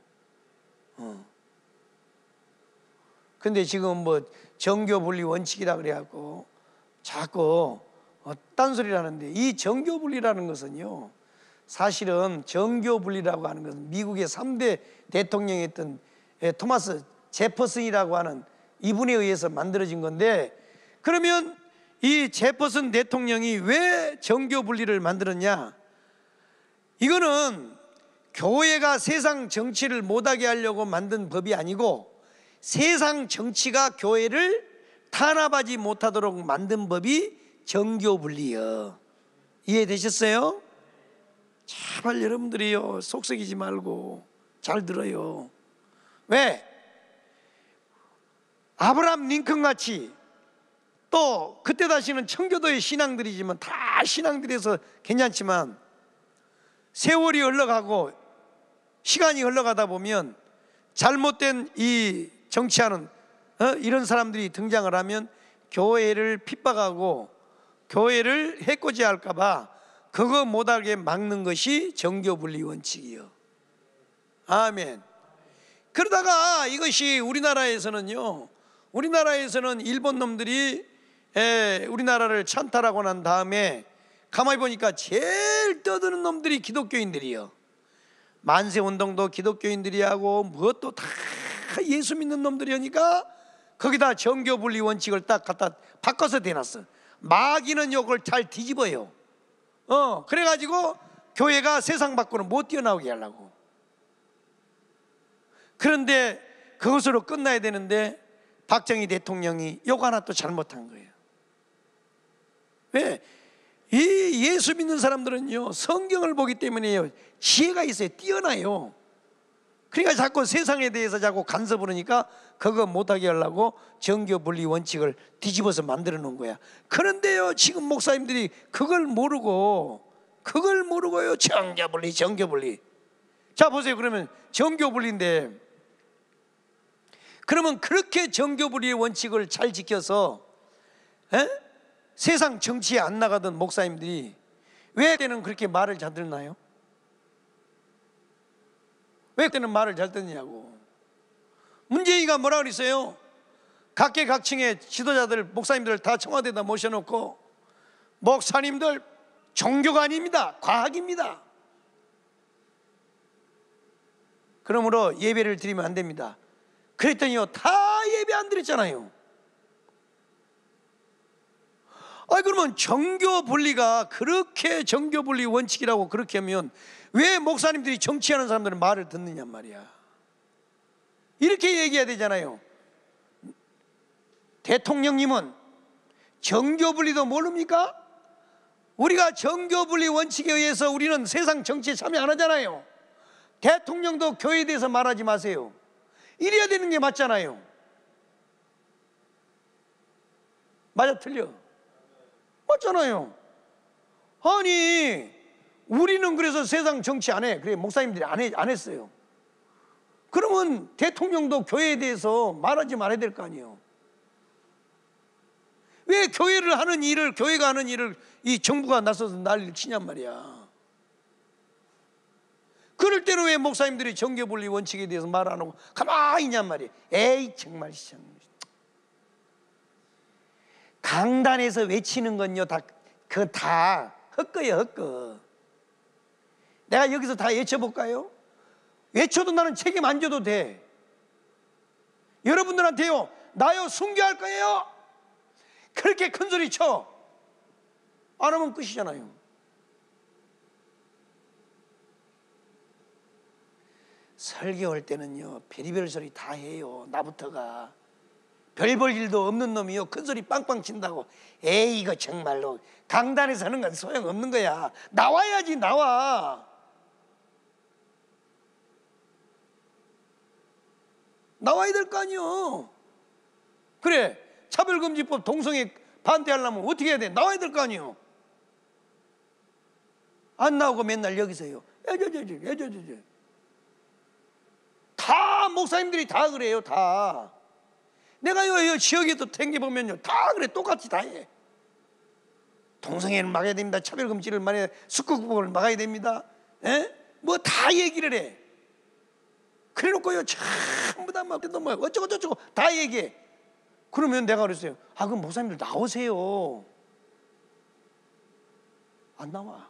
근데 지금 뭐 정교분리 원칙이라 그래갖고 자꾸 딴소리를 하는데, 이 정교분리라는 것은요, 사실은 정교분리라고 하는 것은 미국의 3대 대통령이었던 토마스 제퍼슨이라고 하는 이분에 의해서 만들어진 건데, 그러면 이 제퍼슨 대통령이 왜 정교분리를 만들었냐? 이거는 교회가 세상 정치를 못하게 하려고 만든 법이 아니고 세상 정치가 교회를 탄압하지 못하도록 만든 법이 정교분리요. 이해되셨어요? 제발 여러분들이요, 속썩이지 말고 잘 들어요. 왜? 아브라함 링컨 같이, 또 그때 다시는 청교도의 신앙들이지만 다 신앙들에서 괜찮지만 세월이 흘러가고 시간이 흘러가다 보면 잘못된 이 정치하는 이런 사람들이 등장을 하면 교회를 핍박하고 교회를 해코지 할까 봐 그거 못하게 막는 것이 정교분리 원칙이요. 아멘. 그러다가 이것이 우리나라에서는요, 우리나라에서는 일본 놈들이 우리나라를 찬탈하고 난 다음에 가만히 보니까 제일 떠드는 놈들이 기독교인들이요. 만세운동도 기독교인들이 하고 무엇도 다 예수 믿는 놈들이 하니까 거기다 정교분리 원칙을 딱 갖다 바꿔서 대놨어. 마귀는 욕을 잘 뒤집어요. 그래가지고 교회가 세상 밖으로 못 뛰어나오게 하려고. 그런데 그것으로 끝나야 되는데 박정희 대통령이 욕 하나 또 잘못한 거예요. 왜? 이 예수 믿는 사람들은요, 성경을 보기 때문에요, 지혜가 있어요. 뛰어나요. 그러니까 자꾸 세상에 대해서 자꾸 간섭을 하니까 그거 못하게 하려고 정교분리 원칙을 뒤집어서 만들어 놓은 거야. 그런데요, 지금 목사님들이 그걸 모르고요, 정교분리. 자 보세요. 그러면 정교분리인데, 그러면 그렇게 정교분리의 원칙을 잘 지켜서 세상 정치에 안 나가던 목사님들이 왜 그때는 그렇게 말을 잘 듣나요? 왜 그때는 말을 잘 듣느냐고. 문재인이가 뭐라 그랬어요? 각계각층의 지도자들, 목사님들 다 청와대에다 모셔놓고, 목사님들 종교가 아닙니다, 과학입니다. 그러므로 예배를 드리면 안 됩니다. 그랬더니요, 다 예배 안 드렸잖아요. 그러면 정교분리가 그렇게 정교분리 원칙이라고 그렇게 하면 왜 목사님들이 정치하는 사람들은 말을 듣느냐 말이야. 이렇게 얘기해야 되잖아요. 대통령님은 정교분리도 모릅니까? 우리가 정교분리 원칙에 의해서 우리는 세상 정치에 참여 안 하잖아요. 대통령도 교회에 대해서 말하지 마세요. 이래야 되는 게 맞잖아요. 맞아 틀려? 맞잖아요. 아니, 우리는 그래서 세상 정치 안 해. 그래, 목사님들이 안 했어요. 그러면 대통령도 교회에 대해서 말하지 말아야 될 거 아니에요. 왜 교회가 하는 일을 이 정부가 나서서 난리를 치냔 말이야. 그럴 때는 왜 목사님들이 정교분리 원칙에 대해서 말 안 하고 가만히 있냔 말이야. 에이 정말. 강단에서 외치는 건요, 그거 다 헛거예요, 헛거. 내가 여기서 다 외쳐볼까요? 외쳐도 나는 책임 안 져도 돼. 여러분들한테요, 나요 순교할 거예요, 그렇게 큰 소리 쳐. 안 하면 끝이잖아요. 설교할 때는요, 별의별 소리 다 해요. 나부터가 별 볼 일도 없는 놈이요, 큰 소리 빵빵 친다고. 에이 이거 정말로 강단에서 하는 건 소용없는 거야. 나와야지. 나와야 될 거 아니요. 그래, 차별금지법 동성애 반대하려면 어떻게 해야 돼? 나와야 될 거 아니요. 안 나오고 맨날 여기서요. 다 목사님들이 다 그래요. 다. 내가 요 지역에도 댕겨보면요, 다 그래. 똑같이 다 해. 동성애를 막아야 됩니다. 차별금지를 막아야, 숙국법을 막아야 됩니다. 뭐 다 얘기를 해. 그래놓고요, 전부 다 막 뭐 어쩌고 저쩌고 다 얘기해. 그러면 내가 그랬어요. 아, 그럼 목사님들 나오세요. 안 나와.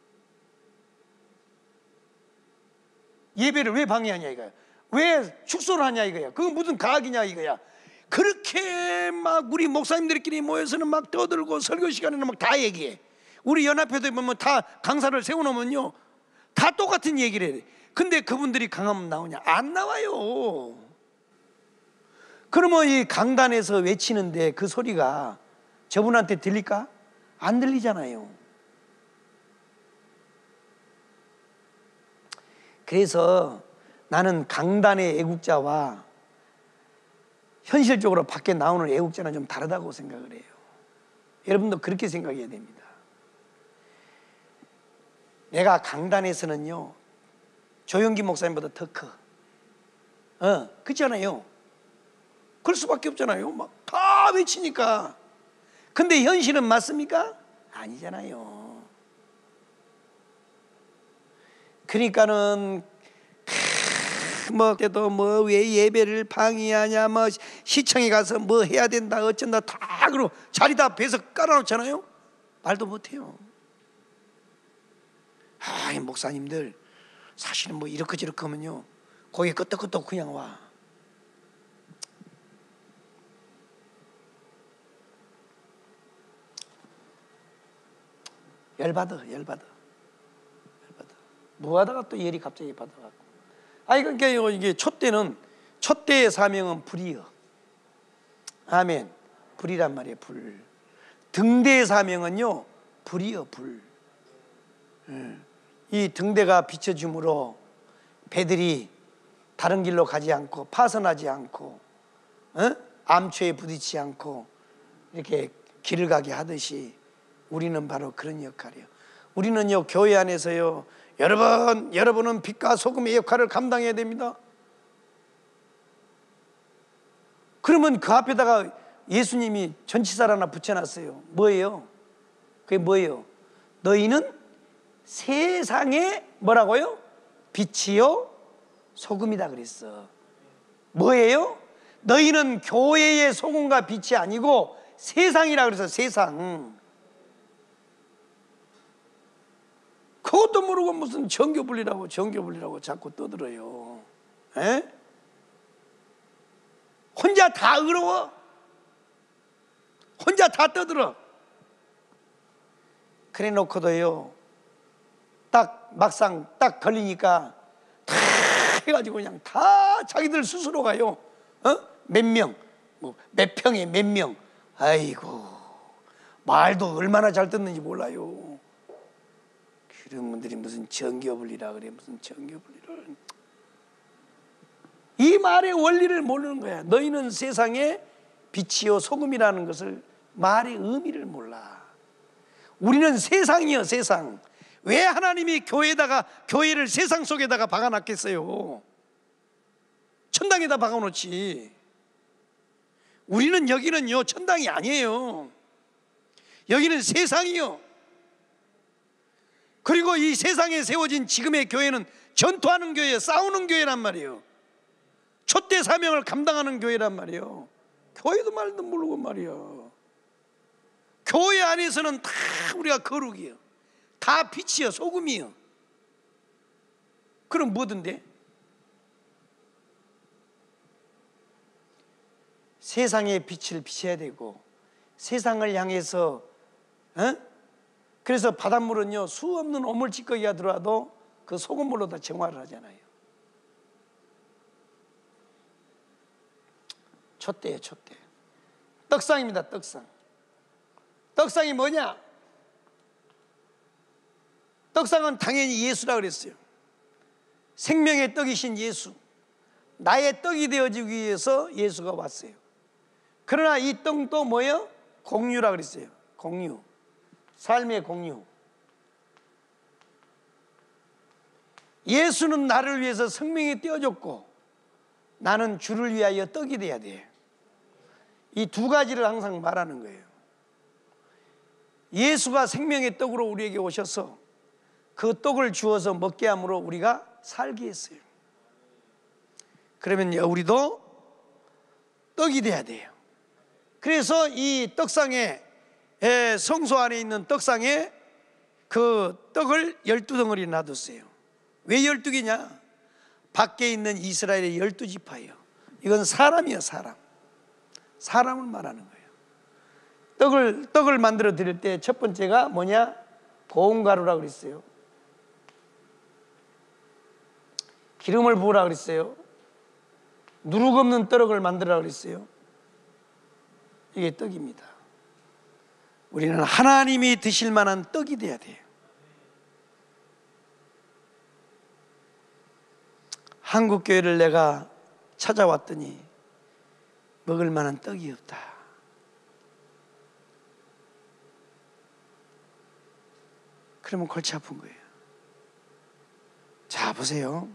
예배를 왜 방해하냐 이거야. 왜 축소를 하냐 이거야. 그건 무슨 과학이냐 이거야. 그렇게 막 우리 목사님들끼리 모여서는 막 떠들고 설교 시간에는 막 다 얘기해. 우리 연합회도 보면 다 강사를 세워놓으면요, 다 똑같은 얘기를 해. 근데 그분들이 강하면 나오냐? 안 나와요. 그러면 이 강단에서 외치는데 그 소리가 저분한테 들릴까? 안 들리잖아요. 그래서 나는 강단의 애국자와 현실적으로 밖에 나오는 애국자는 좀 다르다고 생각을 해요. 여러분도 그렇게 생각해야 됩니다. 내가 강단에서는요, 조영기 목사님보다 더 커. 그렇잖아요. 그럴 수밖에 없잖아요. 막 다 외치니까. 근데 현실은 맞습니까? 아니잖아요. 그러니까는 뭐 때도 뭐 왜 예배를 방해하냐, 뭐 시청에 가서 뭐 해야 된다 어쩐다 다 그러고 자리 다 배서 깔아놓잖아요. 말도 못해요. 아, 이 목사님들 사실은 뭐 이렇게 저렇게 하면요, 고개 끄덕끄덕 그냥 와. 열받아. 뭐 하다가 또 열이 갑자기 받아갖고. 아니, 그러니까 이게 촛대의 사명은 불이요. 아멘. 불이란 말이에요. 불. 등대의 사명은요, 불이요. 불. 이 등대가 비춰줌으로 배들이 다른 길로 가지 않고 파선하지 않고 암초에 부딪히지 않고 이렇게 길을 가게 하듯이 우리는 바로 그런 역할이에요. 우리는요, 교회 안에서요, 여러분은 빛과 소금의 역할을 감당해야 됩니다. 그러면 그 앞에다가 예수님이 전치사를 하나 붙여놨어요. 뭐예요? 그게 뭐예요? 너희는 세상의 뭐라고요? 빛이요 소금이다 그랬어. 뭐예요? 너희는 교회의 소금과 빛이 아니고 세상이라 그래서 세상. 그것도 모르고 무슨 정교분리라고 자꾸 떠들어요. 에? 혼자 다 의로워. 혼자 다 떠들어. 그래 놓고도요, 딱 막상 딱 걸리니까 다 해가지고 그냥 다 자기들 스스로 가요. 몇 명, 뭐 몇 평에 몇 명. 아이고, 말도 얼마나 잘 듣는지 몰라요. 그런 분들이 무슨 정교분리라 그래. 무슨 정교분리를. 이 말의 원리를 모르는 거야. 너희는 세상의 빛이요 소금이라는 것을, 말의 의미를 몰라. 우리는 세상이요 세상. 왜 하나님이 교회를 세상 속에다가 박아놨겠어요? 천당에다 박아놓지. 우리는 여기는요 천당이 아니에요. 여기는 세상이요. 그리고 이 세상에 세워진 지금의 교회는 전투하는 교회, 싸우는 교회란 말이에요. 촛대 사명을 감당하는 교회란 말이에요. 교회도 말도 모르고 말이야. 교회 안에서는 다 우리가 거룩이에요. 다 빛이요 소금이요. 그럼 뭐든데? 세상의 빛을 비춰야 되고, 세상을 향해서 그래서 바닷물은요 수 없는 오물찌꺼기가 들어와도 그 소금물로 다 정화를 하잖아요. 촛대예요 촛대. 떡상입니다. 떡상이 뭐냐? 떡상은 당연히 예수라 그랬어요. 생명의 떡이신 예수, 나의 떡이 되어지기 위해서 예수가 왔어요. 그러나 이 떡도 뭐예요? 공유라 그랬어요. 공유, 삶의 공유. 예수는 나를 위해서 생명이 떼어졌고 나는 주를 위하여 떡이 돼야 돼. 이 두 가지를 항상 말하는 거예요. 예수가 생명의 떡으로 우리에게 오셔서 그 떡을 주어서 먹게 함으로 우리가 살게 했어요. 그러면 우리도 떡이 돼야 돼요. 그래서 이 떡상에, 성소 안에 있는 떡상에 그 떡을 12덩어리 놔뒀어요. 왜 12개냐? 밖에 있는 이스라엘의 12지파예요. 이건 사람이에요. 사람을 말하는 거예요. 떡을 만들어 드릴 때 첫 번째가 뭐냐? 고운 가루라고 그랬어요. 기름을 부으라 그랬어요. 누룩 없는 떡을 만들으라 그랬어요. 이게 떡입니다. 우리는 하나님이 드실 만한 떡이 돼야 돼요. 한국교회를 내가 찾아왔더니 먹을 만한 떡이 없다. 그러면 골치 아픈 거예요. 자, 보세요.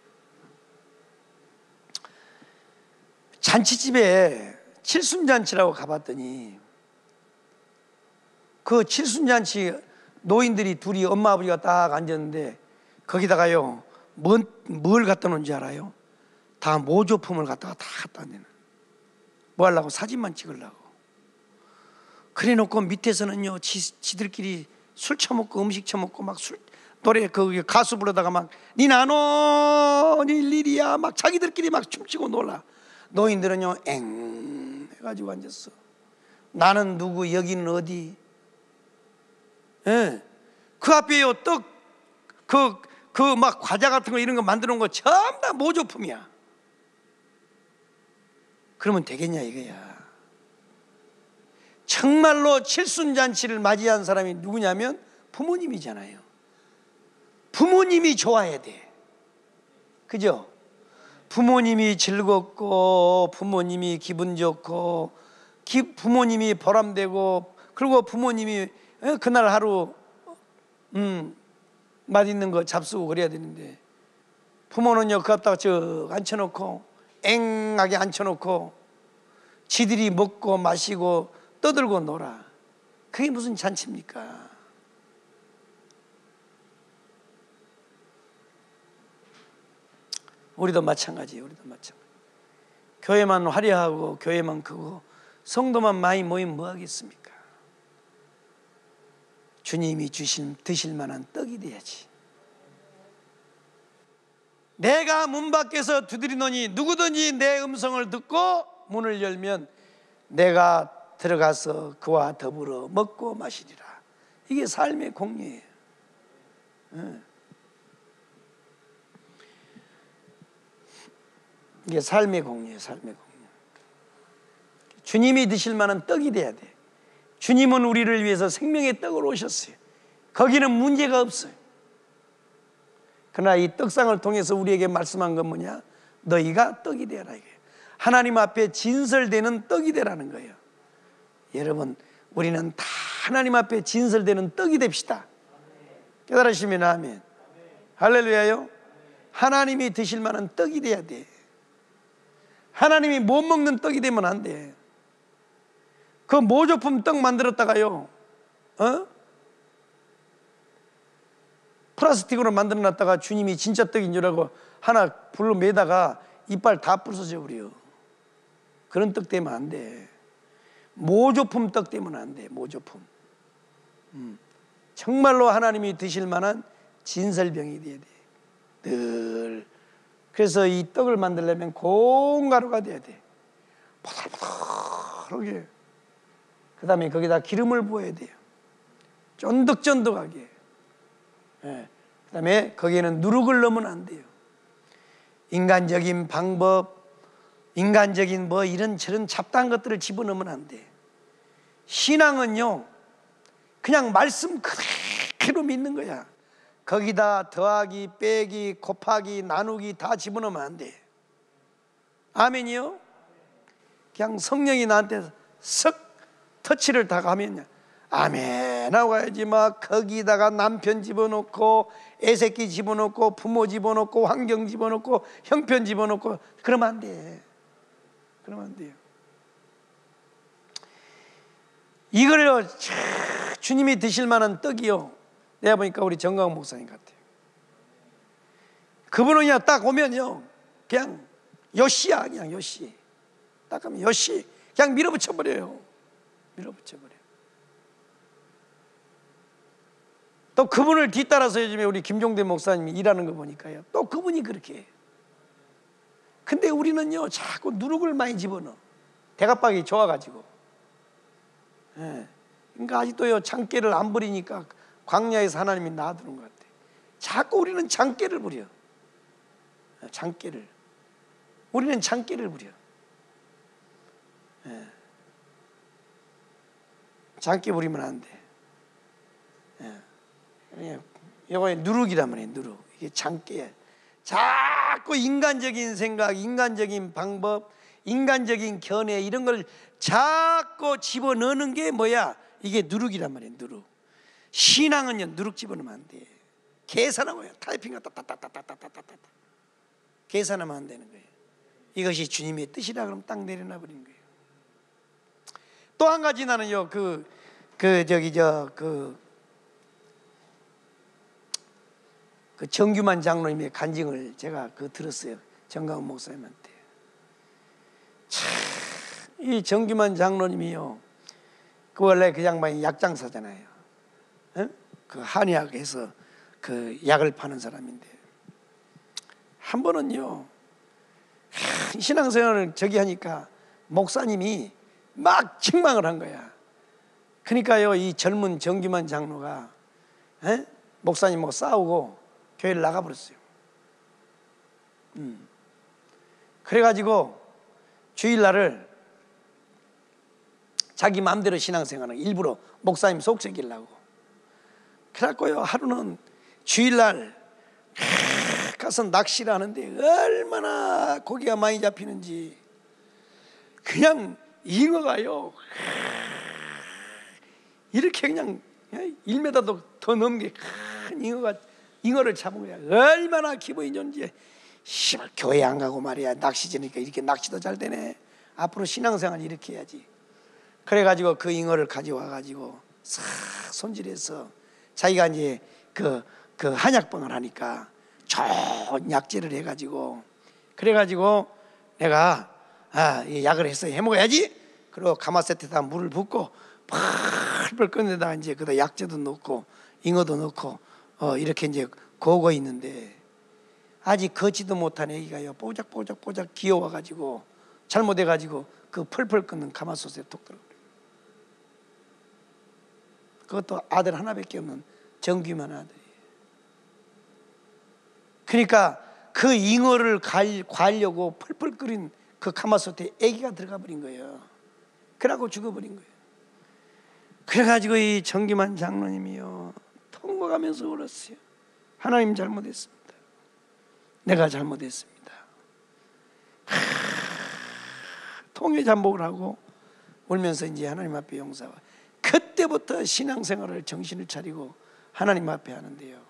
잔치집에 칠순잔치라고 가봤더니 그 칠순잔치 노인들이 둘이 엄마 아버지가 딱 앉았는데 거기다가요 뭘 갖다 놓은지 알아요? 다 모조품을 갖다가 다 갖다 내는. 뭐 하려고? 사진만 찍으려고. 그래 놓고 밑에서는요 지들끼리 술 처먹고 음식 처먹고 막 노래 그 가수 부르다가 막 니 나노 니 리리야 막 자기들끼리 막 춤추고 놀라. 노인들은요 엥 해가지고 앉았어. 나는 누구 여기는 어디? 예. 그 앞에요 떡 그 막 과자 같은 거 이런 거 만들어 놓은 거 전부 다 모조품이야. 그러면 되겠냐 이거야. 정말로 칠순잔치를 맞이한 사람이 누구냐면 부모님이잖아요. 부모님이 좋아야 돼. 그죠? 부모님이 즐겁고 부모님이 기분 좋고 부모님이 보람되고 그리고 부모님이 그날 하루 맛있는 거 잡수고 그래야 되는데 부모는요 그 갖다가 저 앉혀놓고 앵하게 앉혀놓고 지들이 먹고 마시고 떠들고 놀아. 그게 무슨 잔치입니까? 우리도 마찬가지예요. 교회만 화려하고 교회만 크고 성도만 많이 모이면 뭐 하겠습니까? 주님이 드실 만한 떡이 돼야지. 내가 문 밖에서 두드리노니 누구든지 내 음성을 듣고 문을 열면 내가 들어가서 그와 더불어 먹고 마시리라. 이게 삶의 공유예요. 이게 삶의 공유예요. 주님이 드실 만한 떡이 돼야 돼. 주님은 우리를 위해서 생명의 떡으로 오셨어요. 거기는 문제가 없어요. 그러나 이 떡상을 통해서 우리에게 말씀한 건 뭐냐? 너희가 떡이 되라 이거예요. 하나님 앞에 진설되는 떡이 되라는 거예요. 여러분, 우리는 다 하나님 앞에 진설되는 떡이 됩시다. 깨달으시면 아멘. 할렐루야요. 하나님이 드실 만한 떡이 돼야 돼. 하나님이 못 먹는 떡이 되면 안 돼. 그 모조품 떡 만들었다가요 플라스틱으로 만들어 놨다가 주님이 진짜 떡인 줄 알고 하나 불로 매다가 이빨 다 부서져 버려. 그런 떡 되면 안 돼. 모조품 떡 되면 안 돼. 모조품. 정말로 하나님이 드실 만한 진설병이 돼야 돼. 늘. 그래서 이 떡을 만들려면 고운 가루가 돼야 돼. 보들보들하게. 그 다음에 거기다 기름을 부어야 돼요. 쫀득쫀득하게. 그 다음에 거기에는 누룩을 넣으면 안 돼요. 인간적인 방법, 인간적인 뭐 이런저런 잡다한 것들을 집어넣으면 안 돼. 신앙은요 그냥 말씀 그대로 믿는 거야. 거기다 더하기, 빼기, 곱하기, 나누기 다 집어넣으면 안 돼. 아멘이요? 그냥 성령이 나한테 석 터치를 다 하면 아멘 하고 가야지. 막 거기다가 남편 집어넣고 애새끼 집어넣고 부모 집어넣고 환경 집어넣고 형편 집어넣고 그러면 안 돼. 그러면 안 돼요. 이거를 주님이 드실 만한 떡이요, 내가 보니까 우리 정강 목사님 같아요. 그분은 그냥 딱 오면요 그냥 요시야. 그냥 요시 딱 하면 요시 그냥 밀어붙여버려요. 밀어붙여버려요. 또 그분을 뒤따라서 요즘에 우리 김종대 목사님이 일하는 거 보니까요, 또 그분이 그렇게 해요. 근데 우리는요 자꾸 누룩을 많이 집어넣어. 대가빵이 좋아가지고. 그러니까 아직도요 장깨를 안 부리니까 광야에서 하나님이 놔두는 것 같아요. 자꾸 우리는 장깨를 부려. 장깨를. 우리는 장깨를 부려. 장깨 부리면 안 돼. 이거 누룩이란 말이에요. 누룩. 이게 장깨야. 자꾸 인간적인 생각, 인간적인 방법, 인간적인 견해 이런 걸 자꾸 집어넣는 게 뭐야? 이게 누룩이란 말이에요. 누룩. 신앙은요 누룩 집어넣으면 안 돼. 계산하고요. 타이핑가 따따따따따따따따 계산하면 안 되는 거예요. 이것이 주님의 뜻이라 그러면 딱 내려놔 버리는 거예요. 또 한 가지 나는요 그 정규만 장로님의 간증을 제가 들었어요. 정강훈 목사님한테. 이 정규만 장로님이요, 그 원래 그 양반이 약장사잖아요. 그 한의학에서 그 약을 파는 사람인데, 한 번은요 신앙생활을 저기 하니까 목사님이 막 책망을 한 거야. 그러니까요 이 젊은 정규만 장로가 목사님하고 싸우고 교회를 나가버렸어요. 그래가지고 주일날을 자기 마음대로 신앙생활을 일부러 목사님 속삭이려고. 그래갖고요 하루는 주일날 가서 낚시를 하는데 얼마나 고기가 많이 잡히는지, 그냥 잉어가요 이렇게 그냥 1m도 더 넘게 큰 잉어를 잡은 거야. 얼마나 기분이 좋은지. 교회 안 가고 말이야 낚시지니까 이렇게 낚시도 잘 되네, 앞으로 신앙생활 이렇게 해야지. 그래가지고 그 잉어를 가져와가지고 싹 손질해서 자기가 이제 그 한약방을 하니까 좋은 약재를 해가지고, 그래가지고 내가 이 약을 해서 해먹어야지. 그리고 가마솥에다 물을 붓고 펄펄 끓는데다가 이제 그다 약재도 넣고 잉어도 넣고 이렇게 이제 구우고 있는데, 아직 걷지도 못한 애기가요 뽀짝뽀짝 기어와가지고 잘못해가지고 그 펄펄 끓는 가마솥에 톡 들어버려요. 그것도 아들 하나밖에 없는 정규만 아들이에요. 그러니까 그 잉어를 가려고 펄펄 끓인 그 가마솥에 애기가 들어가 버린 거예요. 그러고 죽어버린 거예요. 그래가지고 이 정규만 장로님이요 통곡하면서 울었어요. 하나님 잘못했습니다. 내가 잘못했습니다. 통회 잠복을 하고 울면서 이제 하나님 앞에 용서와. 그때부터 신앙생활을 정신을 차리고 하나님 앞에 하는데요.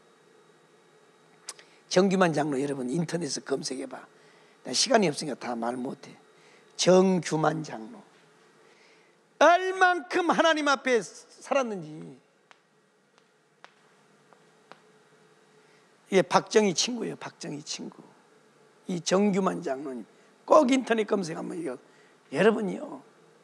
정규만 장로 여러분 인터넷에 검색해봐. 나 시간이 없으니까 다 말 못해. 정규만 장로 얼만큼 하나님 앞에 살았는지. 이게 박정희 친구예요. 박정희 친구. 이 정규만 장로님 꼭 인터넷 검색하면 이거 여러분이요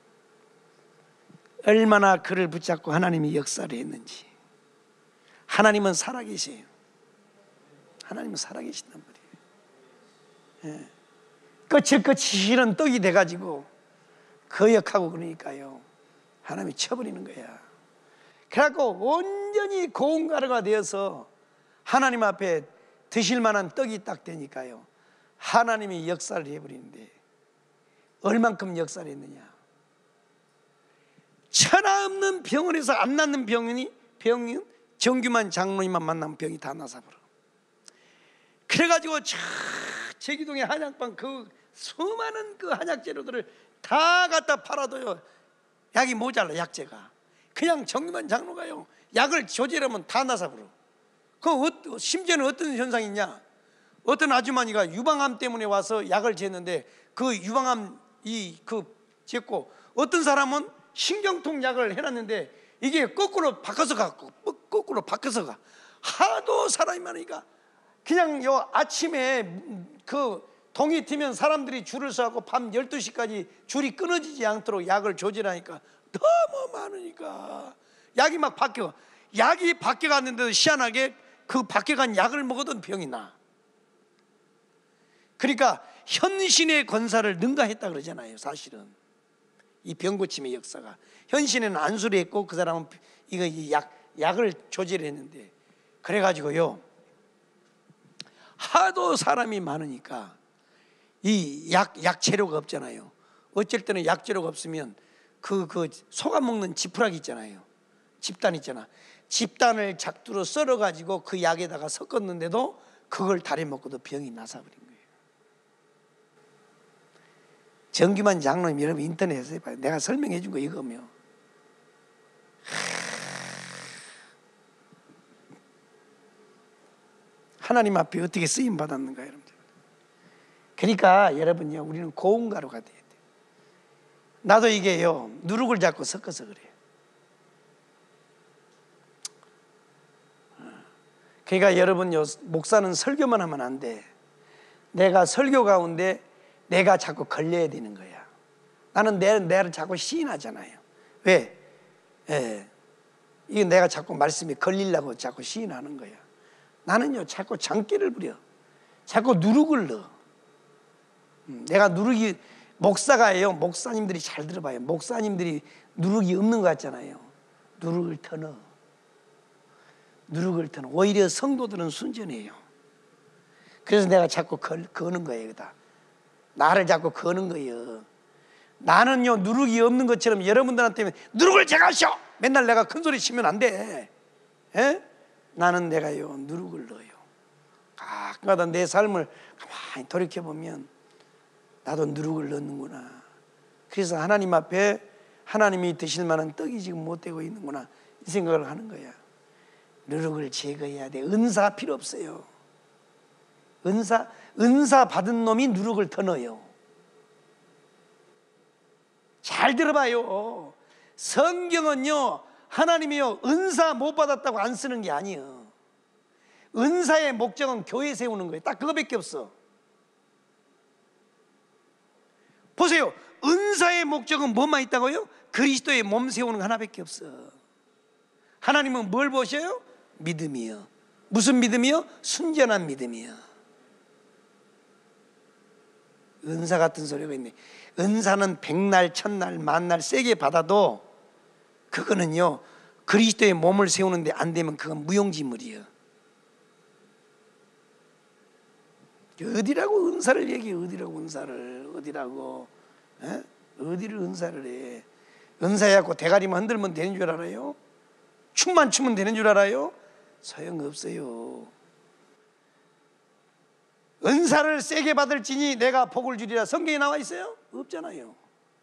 얼마나 그를 붙잡고 하나님이 역사를 했는지. 하나님은 살아계세요. 하나님은 살아계신단 말이에요. 끝을 싫은 떡이 돼가지고 거역하고 그러니까요 하나님이 쳐버리는 거야. 그래갖고 온전히 고운 가루가 되어서 하나님 앞에 드실 만한 떡이 딱 되니까요 하나님이 역사를 해버리는데, 얼만큼 역사를 했느냐. 천하 없는 병원에서 안 낫는 병은 정규만 장로님만 만나면 병이 다 나서 버려. 그래가지고 제기동의 한약방 그 수많은 그 한약 재료들을 다 갖다 팔아도요 약이 모자라. 약재가 그냥 정규만 장로가요, 약을 조절하면 다 나서 버려. 심지어는 어떤 현상이 있냐, 어떤 아주머니가 유방암 때문에 와서 약을 쟀는데 그 유방암 쟀고, 어떤 사람은 신경통 약을 해놨는데 이게 거꾸로 바꿔서 가. 하도 사람이 많으니까 그냥 아침에 그 동이 트면 사람들이 줄을 서고 밤 12시까지 줄이 끊어지지 않도록 약을 조절하니까 너무 많으니까 약이 막 바뀌어. 약이 바뀌어갔는데도 희한하게 그 바뀌어간 약을 먹어도 병이 나. 그러니까 현신의 권사를 능가했다 그러잖아요. 사실은 이 병고침의 역사가, 현신에는 안수를 했고 그 사람은 약을 조절했는데, 그래가지고요 하도 사람이 많으니까 이 약 재료가 없잖아요. 어쩔 때는 약 재료가 없으면 그 소가 먹는 지푸라기 있잖아요. 집단 있잖아. 집단을 작두로 썰어가지고 그 약에다가 섞었는데도 그걸 다리 먹고도 병이 나서 버린 거예요. 정규만 장로님, 여러분 인터넷에서 해봐요. 내가 설명해 준 거 이거며. 하나님 앞에 어떻게 쓰임 받았는가, 여러분들. 그러니까 여러분요, 우리는 고운가루가 돼야 돼요. 나도 이게요 누룩을 잡고 섞어서 그래요. 그러니까 여러분요, 목사는 설교만 하면 안 돼. 내가 설교 가운데 내가 자꾸 걸려야 되는 거야. 나는 내를 자꾸 시인하잖아요. 왜? 이게 내가 자꾸 말씀이 걸리려고 자꾸 시인하는 거야. 나는요 자꾸 장기를 부려. 자꾸 누룩을 넣어. 내가 누룩이, 목사가요, 목사님들이 잘 들어봐요. 목사님들이 누룩이 없는 것 같잖아요. 누룩을 더 넣어. 누룩을 더 넣어. 오히려 성도들은 순전해요. 그래서 내가 자꾸 거는 거예요. 여기다 나를 자꾸 거는 거예요. 나는요 누룩이 없는 것처럼 여러분들한테 누룩을 제가 하셔 맨날 내가 큰 소리 치면 안 돼. 나는 내가요 누룩을 넣어요. 가끔가다 내 삶을 가만히 돌이켜보면 나도 누룩을 넣는구나. 그래서 하나님 앞에 하나님이 드실 만한 떡이 지금 못 되고 있는구나, 이 생각을 하는 거야. 누룩을 제거해야 돼. 은사 필요 없어요. 은사 받은 놈이 누룩을 더 넣어요. 잘 들어봐요. 성경은요 하나님이요 은사 못 받았다고 안 쓰는 게 아니에요. 은사의 목적은 교회 세우는 거예요. 딱 그거밖에 없어. 보세요. 은사의 목적은 뭐만 있다고요? 그리스도의 몸 세우는 거 하나밖에 없어. 하나님은 뭘 보셔요? 믿음이요. 무슨 믿음이요? 순전한 믿음이요. 은사 같은 소리가 있네. 은사는 백날 천날 만날 세게 받아도 그거는요 그리스도의 몸을 세우는데 안 되면 그건 무용지물이에요. 어디라고 은사를 얘기해? 어디라고 은사를, 어디라고? 어디를 은사를 해? 은사해갖고 대가리만 흔들면 되는 줄 알아요? 춤만 추면 되는 줄 알아요? 소용없어요. 은사를 세게 받을지니 내가 복을 주리라 성경에 나와 있어요? 없잖아요.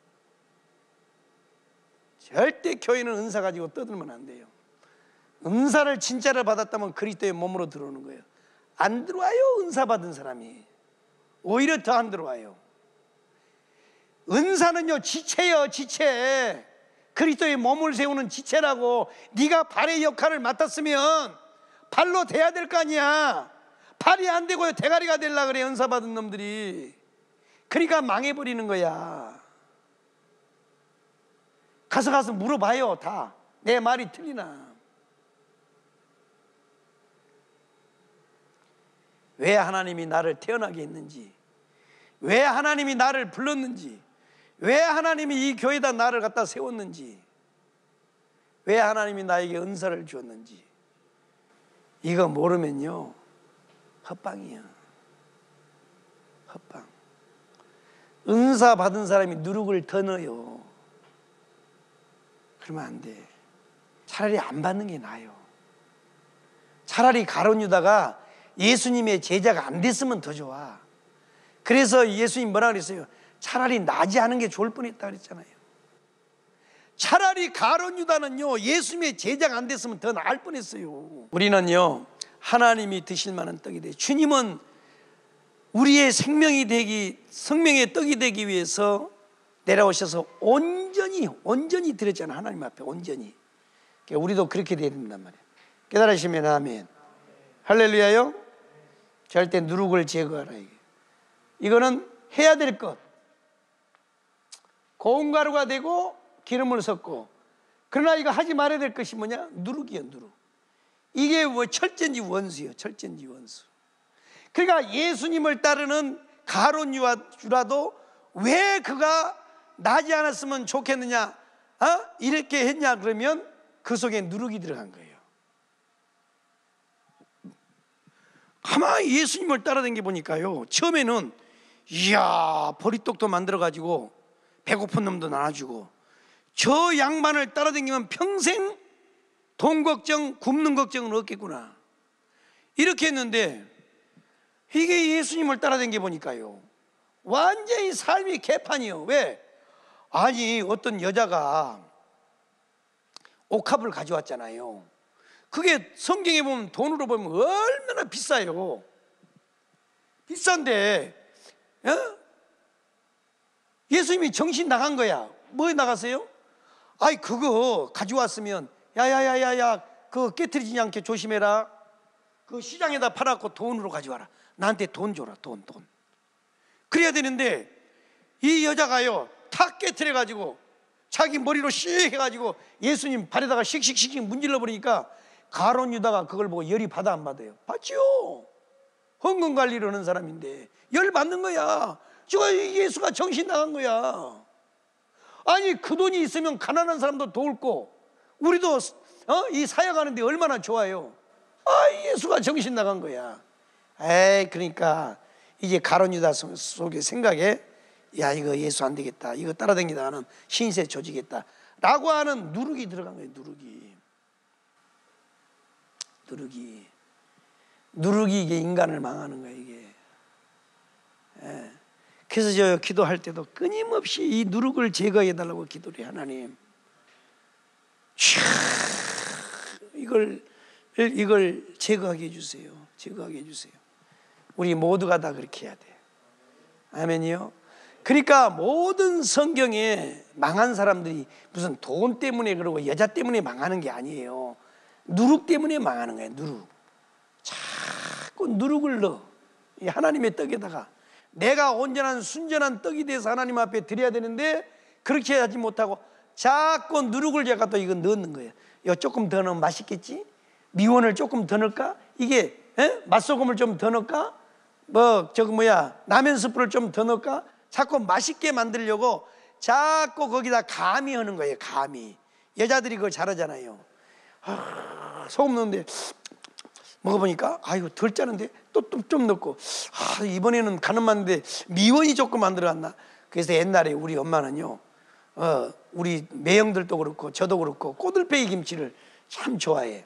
절대 교회는 은사 가지고 떠들면 안 돼요. 은사를 진짜로 받았다면 그리스도의 몸으로 들어오는 거예요. 안 들어와요. 은사 받은 사람이 오히려 더 안 들어와요. 은사는요 지체예요. 지체. 그리스도의 몸을 세우는 지체라고. 네가 발의 역할을 맡았으면 발로 돼야 될 거 아니야. 발이 안 되고요 대가리가 되려고 그래, 은사 받은 놈들이. 그러니까 망해버리는 거야. 가서 물어봐요. 다 내 말이 틀리나. 왜 하나님이 나를 태어나게 했는지, 왜 하나님이 나를 불렀는지, 왜 하나님이 이 교회에다 나를 갖다 세웠는지, 왜 하나님이 나에게 은사를 주었는지, 이거 모르면요 헛방이야. 헛방. 은사 받은 사람이 누룩을 더 넣어요. 그러면 안 돼. 차라리 안 받는 게 나아요. 차라리 가룟 유다가 예수님의 제자가 안 됐으면 더 좋아. 그래서 예수님 뭐라 그랬어요? 차라리 나지 않은 게 좋을 뻔했다 그랬잖아요. 차라리 가룟 유다는요 예수님의 제자가 안 됐으면 더 나을 뻔했어요. 우리는요 하나님이 드실 만한 떡이 돼. 주님은 우리의 생명의 떡이 되기 위해서 내려오셔서 온전히 드렸잖아요. 하나님 앞에 온전히. 그러니까 우리도 그렇게 돼야 된단 말이에요. 깨달으시면 아멘. 할렐루야요. 절대 누룩을 제거하라. 이거는 해야 될 것. 고운 가루가 되고 기름을 섞고. 그러나 이거 하지 말아야 될 것이 뭐냐? 누룩이요, 누룩. 이게 뭐 철저히 원수예요. 철저히 원수. 그러니까 예수님을 따르는 가룟 유다도 왜 그가 나지 않았으면 좋겠느냐, 이렇게 했냐 그러면 그 속에 누룩이 들어간 거예요. 가만히 예수님을 따라다니 보니까요 처음에는 이야 보리떡도 만들어가지고 배고픈 놈도 나눠주고, 저 양반을 따라다니면 평생 돈 걱정 굶는 걱정은 없겠구나 이렇게 했는데, 이게 예수님을 따라다니 보니까요 완전히 삶이 개판이요. 왜? 아니 어떤 여자가 옥합을 가져왔잖아요. 그게 성경에 보면 돈으로 보면 얼마나 비싸요. 비싼데 예수님이 정신 나간 거야. 뭐에 나갔어요? 아이 그거 가져왔으면 야야야야야 그거 깨트리지 않게 조심해라. 그 시장에다 팔아갖고 돈으로 가져와라. 나한테 돈 줘라. 돈. 그래야 되는데 이 여자가요 탁 깨트려가지고 자기 머리로 씩 해가지고 예수님 발에다가 씩씩씩 문질러 버리니까 가룟 유다가 그걸 보고 열이 받아 안 받아요? 받지요. 헌금 관리를 하는 사람인데 열 받는 거야. 저 예수가 정신 나간 거야. 아니 그 돈이 있으면 가난한 사람도 도울고 우리도 이 사역하는데 얼마나 좋아요. 예수가 정신 나간 거야. 그러니까 이제 가룟 유다 속의 생각에 야 이거 예수 안 되겠다, 이거 따라다니다가는 신세 조지겠다 라고 하는 누룩이 들어간 거예요. 누룩이 이게 인간을 망하는 거예요. 이게. 그래서 저 기도할 때도 끊임없이 이 누룩을 제거해 달라고 기도를 해요. 하나님 이걸 제거하게 해주세요. 제거하게 해주세요. 우리 모두가 다 그렇게 해야 돼요. 아멘이요. 그러니까 모든 성경에 망한 사람들이 무슨 돈 때문에 그러고 여자 때문에 망하는 게 아니에요. 누룩 때문에 망하는 거예요. 누룩. 자꾸 누룩을 넣어. 이 하나님의 떡에다가 내가 온전한 순전한 떡이 돼서 하나님 앞에 드려야 되는데 그렇게 하지 못하고 자꾸 누룩을 제가 또 이거 넣는 거예요. 이거 조금 더 넣으면 맛있겠지? 미원을 조금 더 넣을까? 이게 맛소금을 좀 더 넣을까? 라면 스프를 좀 더 넣을까? 자꾸 맛있게 만들려고 자꾸 거기다 가미하는 거예요. 가미. 여자들이 그걸 잘하잖아요. 소금 넣는데 먹어보니까 이거 덜 짜는데 또 좀 넣고 이번에는 간은 맞는데 미원이 조금 안 들어갔나. 그래서 옛날에 우리 엄마는요 우리 매형들도 그렇고 저도 그렇고 꼬들빼기 김치를 참 좋아해.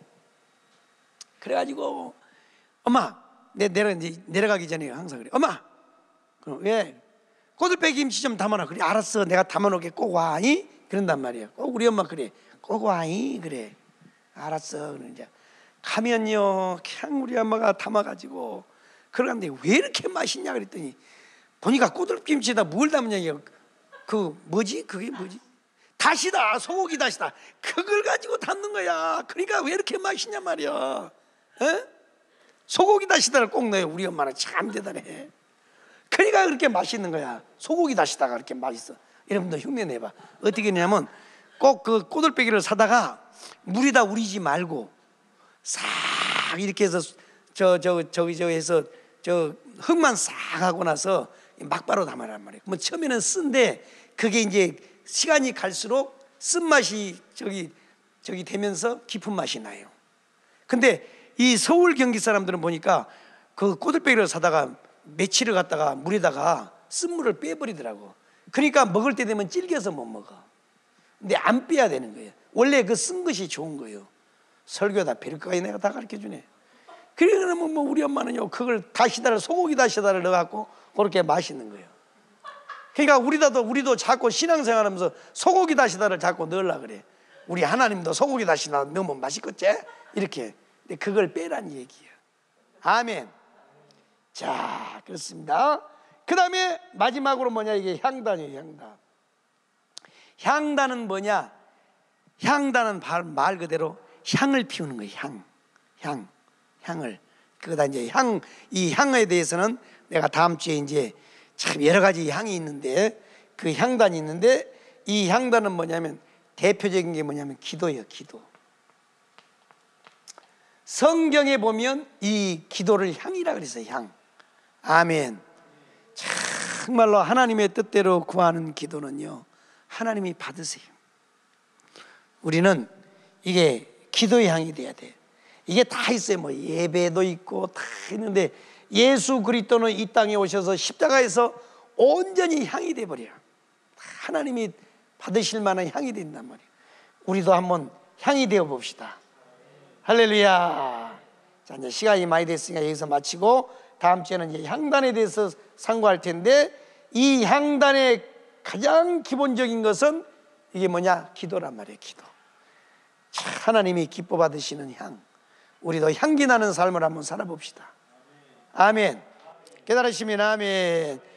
그래가지고 엄마 내려가기 전에 항상 그래. 엄마 그럼 왜 꼬들빼기 김치 좀 담아놔. 그래 알았어 내가 담아놓게 꼭 와이 그런단 말이야. 꼭 우리 엄마 그래 꼭 와이 그래 알았어. 그러는 이제 가면요 그냥 우리 엄마가 담아가지고 그러는데 왜 이렇게 맛있냐 그랬더니 보니까 꼬들김치에다 뭘 담느냐. 그게 뭐지? 다시다. 소고기 다시다. 그걸 가지고 담는 거야. 그러니까 왜 이렇게 맛있냐 말이야. 소고기 다시다를 꼭 넣어요. 우리 엄마는 참 대단해. 그러니까 그렇게 맛있는 거야. 소고기 다시다가 그렇게 맛있어. 여러분도 흉내 내봐. 어떻게 했냐면 꼭 그 꼬들빼기를 사다가 물에다 우리지 말고 싹 이렇게 해서 해서 흙만 싹 하고 나서 막바로 담아란 말이에요. 뭐 처음에는 쓴데 그게 이제 시간이 갈수록 쓴맛이 저기 되면서 깊은 맛이 나요. 근데 이 서울 경기 사람들은 보니까 그 꼬들빼기를 사다가 며칠을 갖다가 물에다가 쓴물을 빼버리더라고. 그러니까 먹을 때 되면 질겨서 못 먹어. 근데 안 빼야 되는 거예요. 원래 그 쓴 것이 좋은 거예요. 설교다 별거까지 내가 다 가르쳐주네. 그러면 뭐 우리 엄마는요 그걸 소고기 다시다를 넣어갖고 그렇게 맛있는 거예요. 그러니까 우리도 자꾸 신앙생활하면서 소고기 다시다를 자꾸 넣으려고 그래. 우리 하나님도 소고기 다시다 넣으면 맛있겠지? 이렇게. 근데 그걸 빼란 얘기야. 아멘. 자, 그렇습니다. 그 다음에 마지막으로 뭐냐, 이게 향단이에요. 향단. 향단은 뭐냐? 향단은 말 그대로 향을 피우는 거예요. 향을. 그거다 이제 이 향에 대해서는 내가 다음 주에 이제 참 여러 가지 향이 있는데, 그 향단이 있는데, 이 향단은 뭐냐면 대표적인 게 뭐냐면 기도예요. 기도. 성경에 보면 이 기도를 향이라 그랬어요. 향. 아멘. 정말로 하나님의 뜻대로 구하는 기도는요, 하나님이 받으세요. 우리는 이게 기도의 향이 돼야 돼. 이게 다 있어요. 뭐 예배도 있고 다 있는데, 예수 그리스도는 이 땅에 오셔서 십자가에서 온전히 향이 돼 버려요. 하나님이 받으실 만한 향이 된단 말이에요. 우리도 한번 향이 되어 봅시다. 할렐루야. 자, 이제 시간이 많이 됐으니까 여기서 마치고 다음 주에는 이제 향단에 대해서 상고할 텐데, 이 향단의 가장 기본적인 것은 이게 뭐냐? 기도란 말이에요. 기도. 하나님이 기뻐 받으시는 향. 우리도 향기 나는 삶을 한번 살아봅시다. 아멘. 깨달으시면 아멘.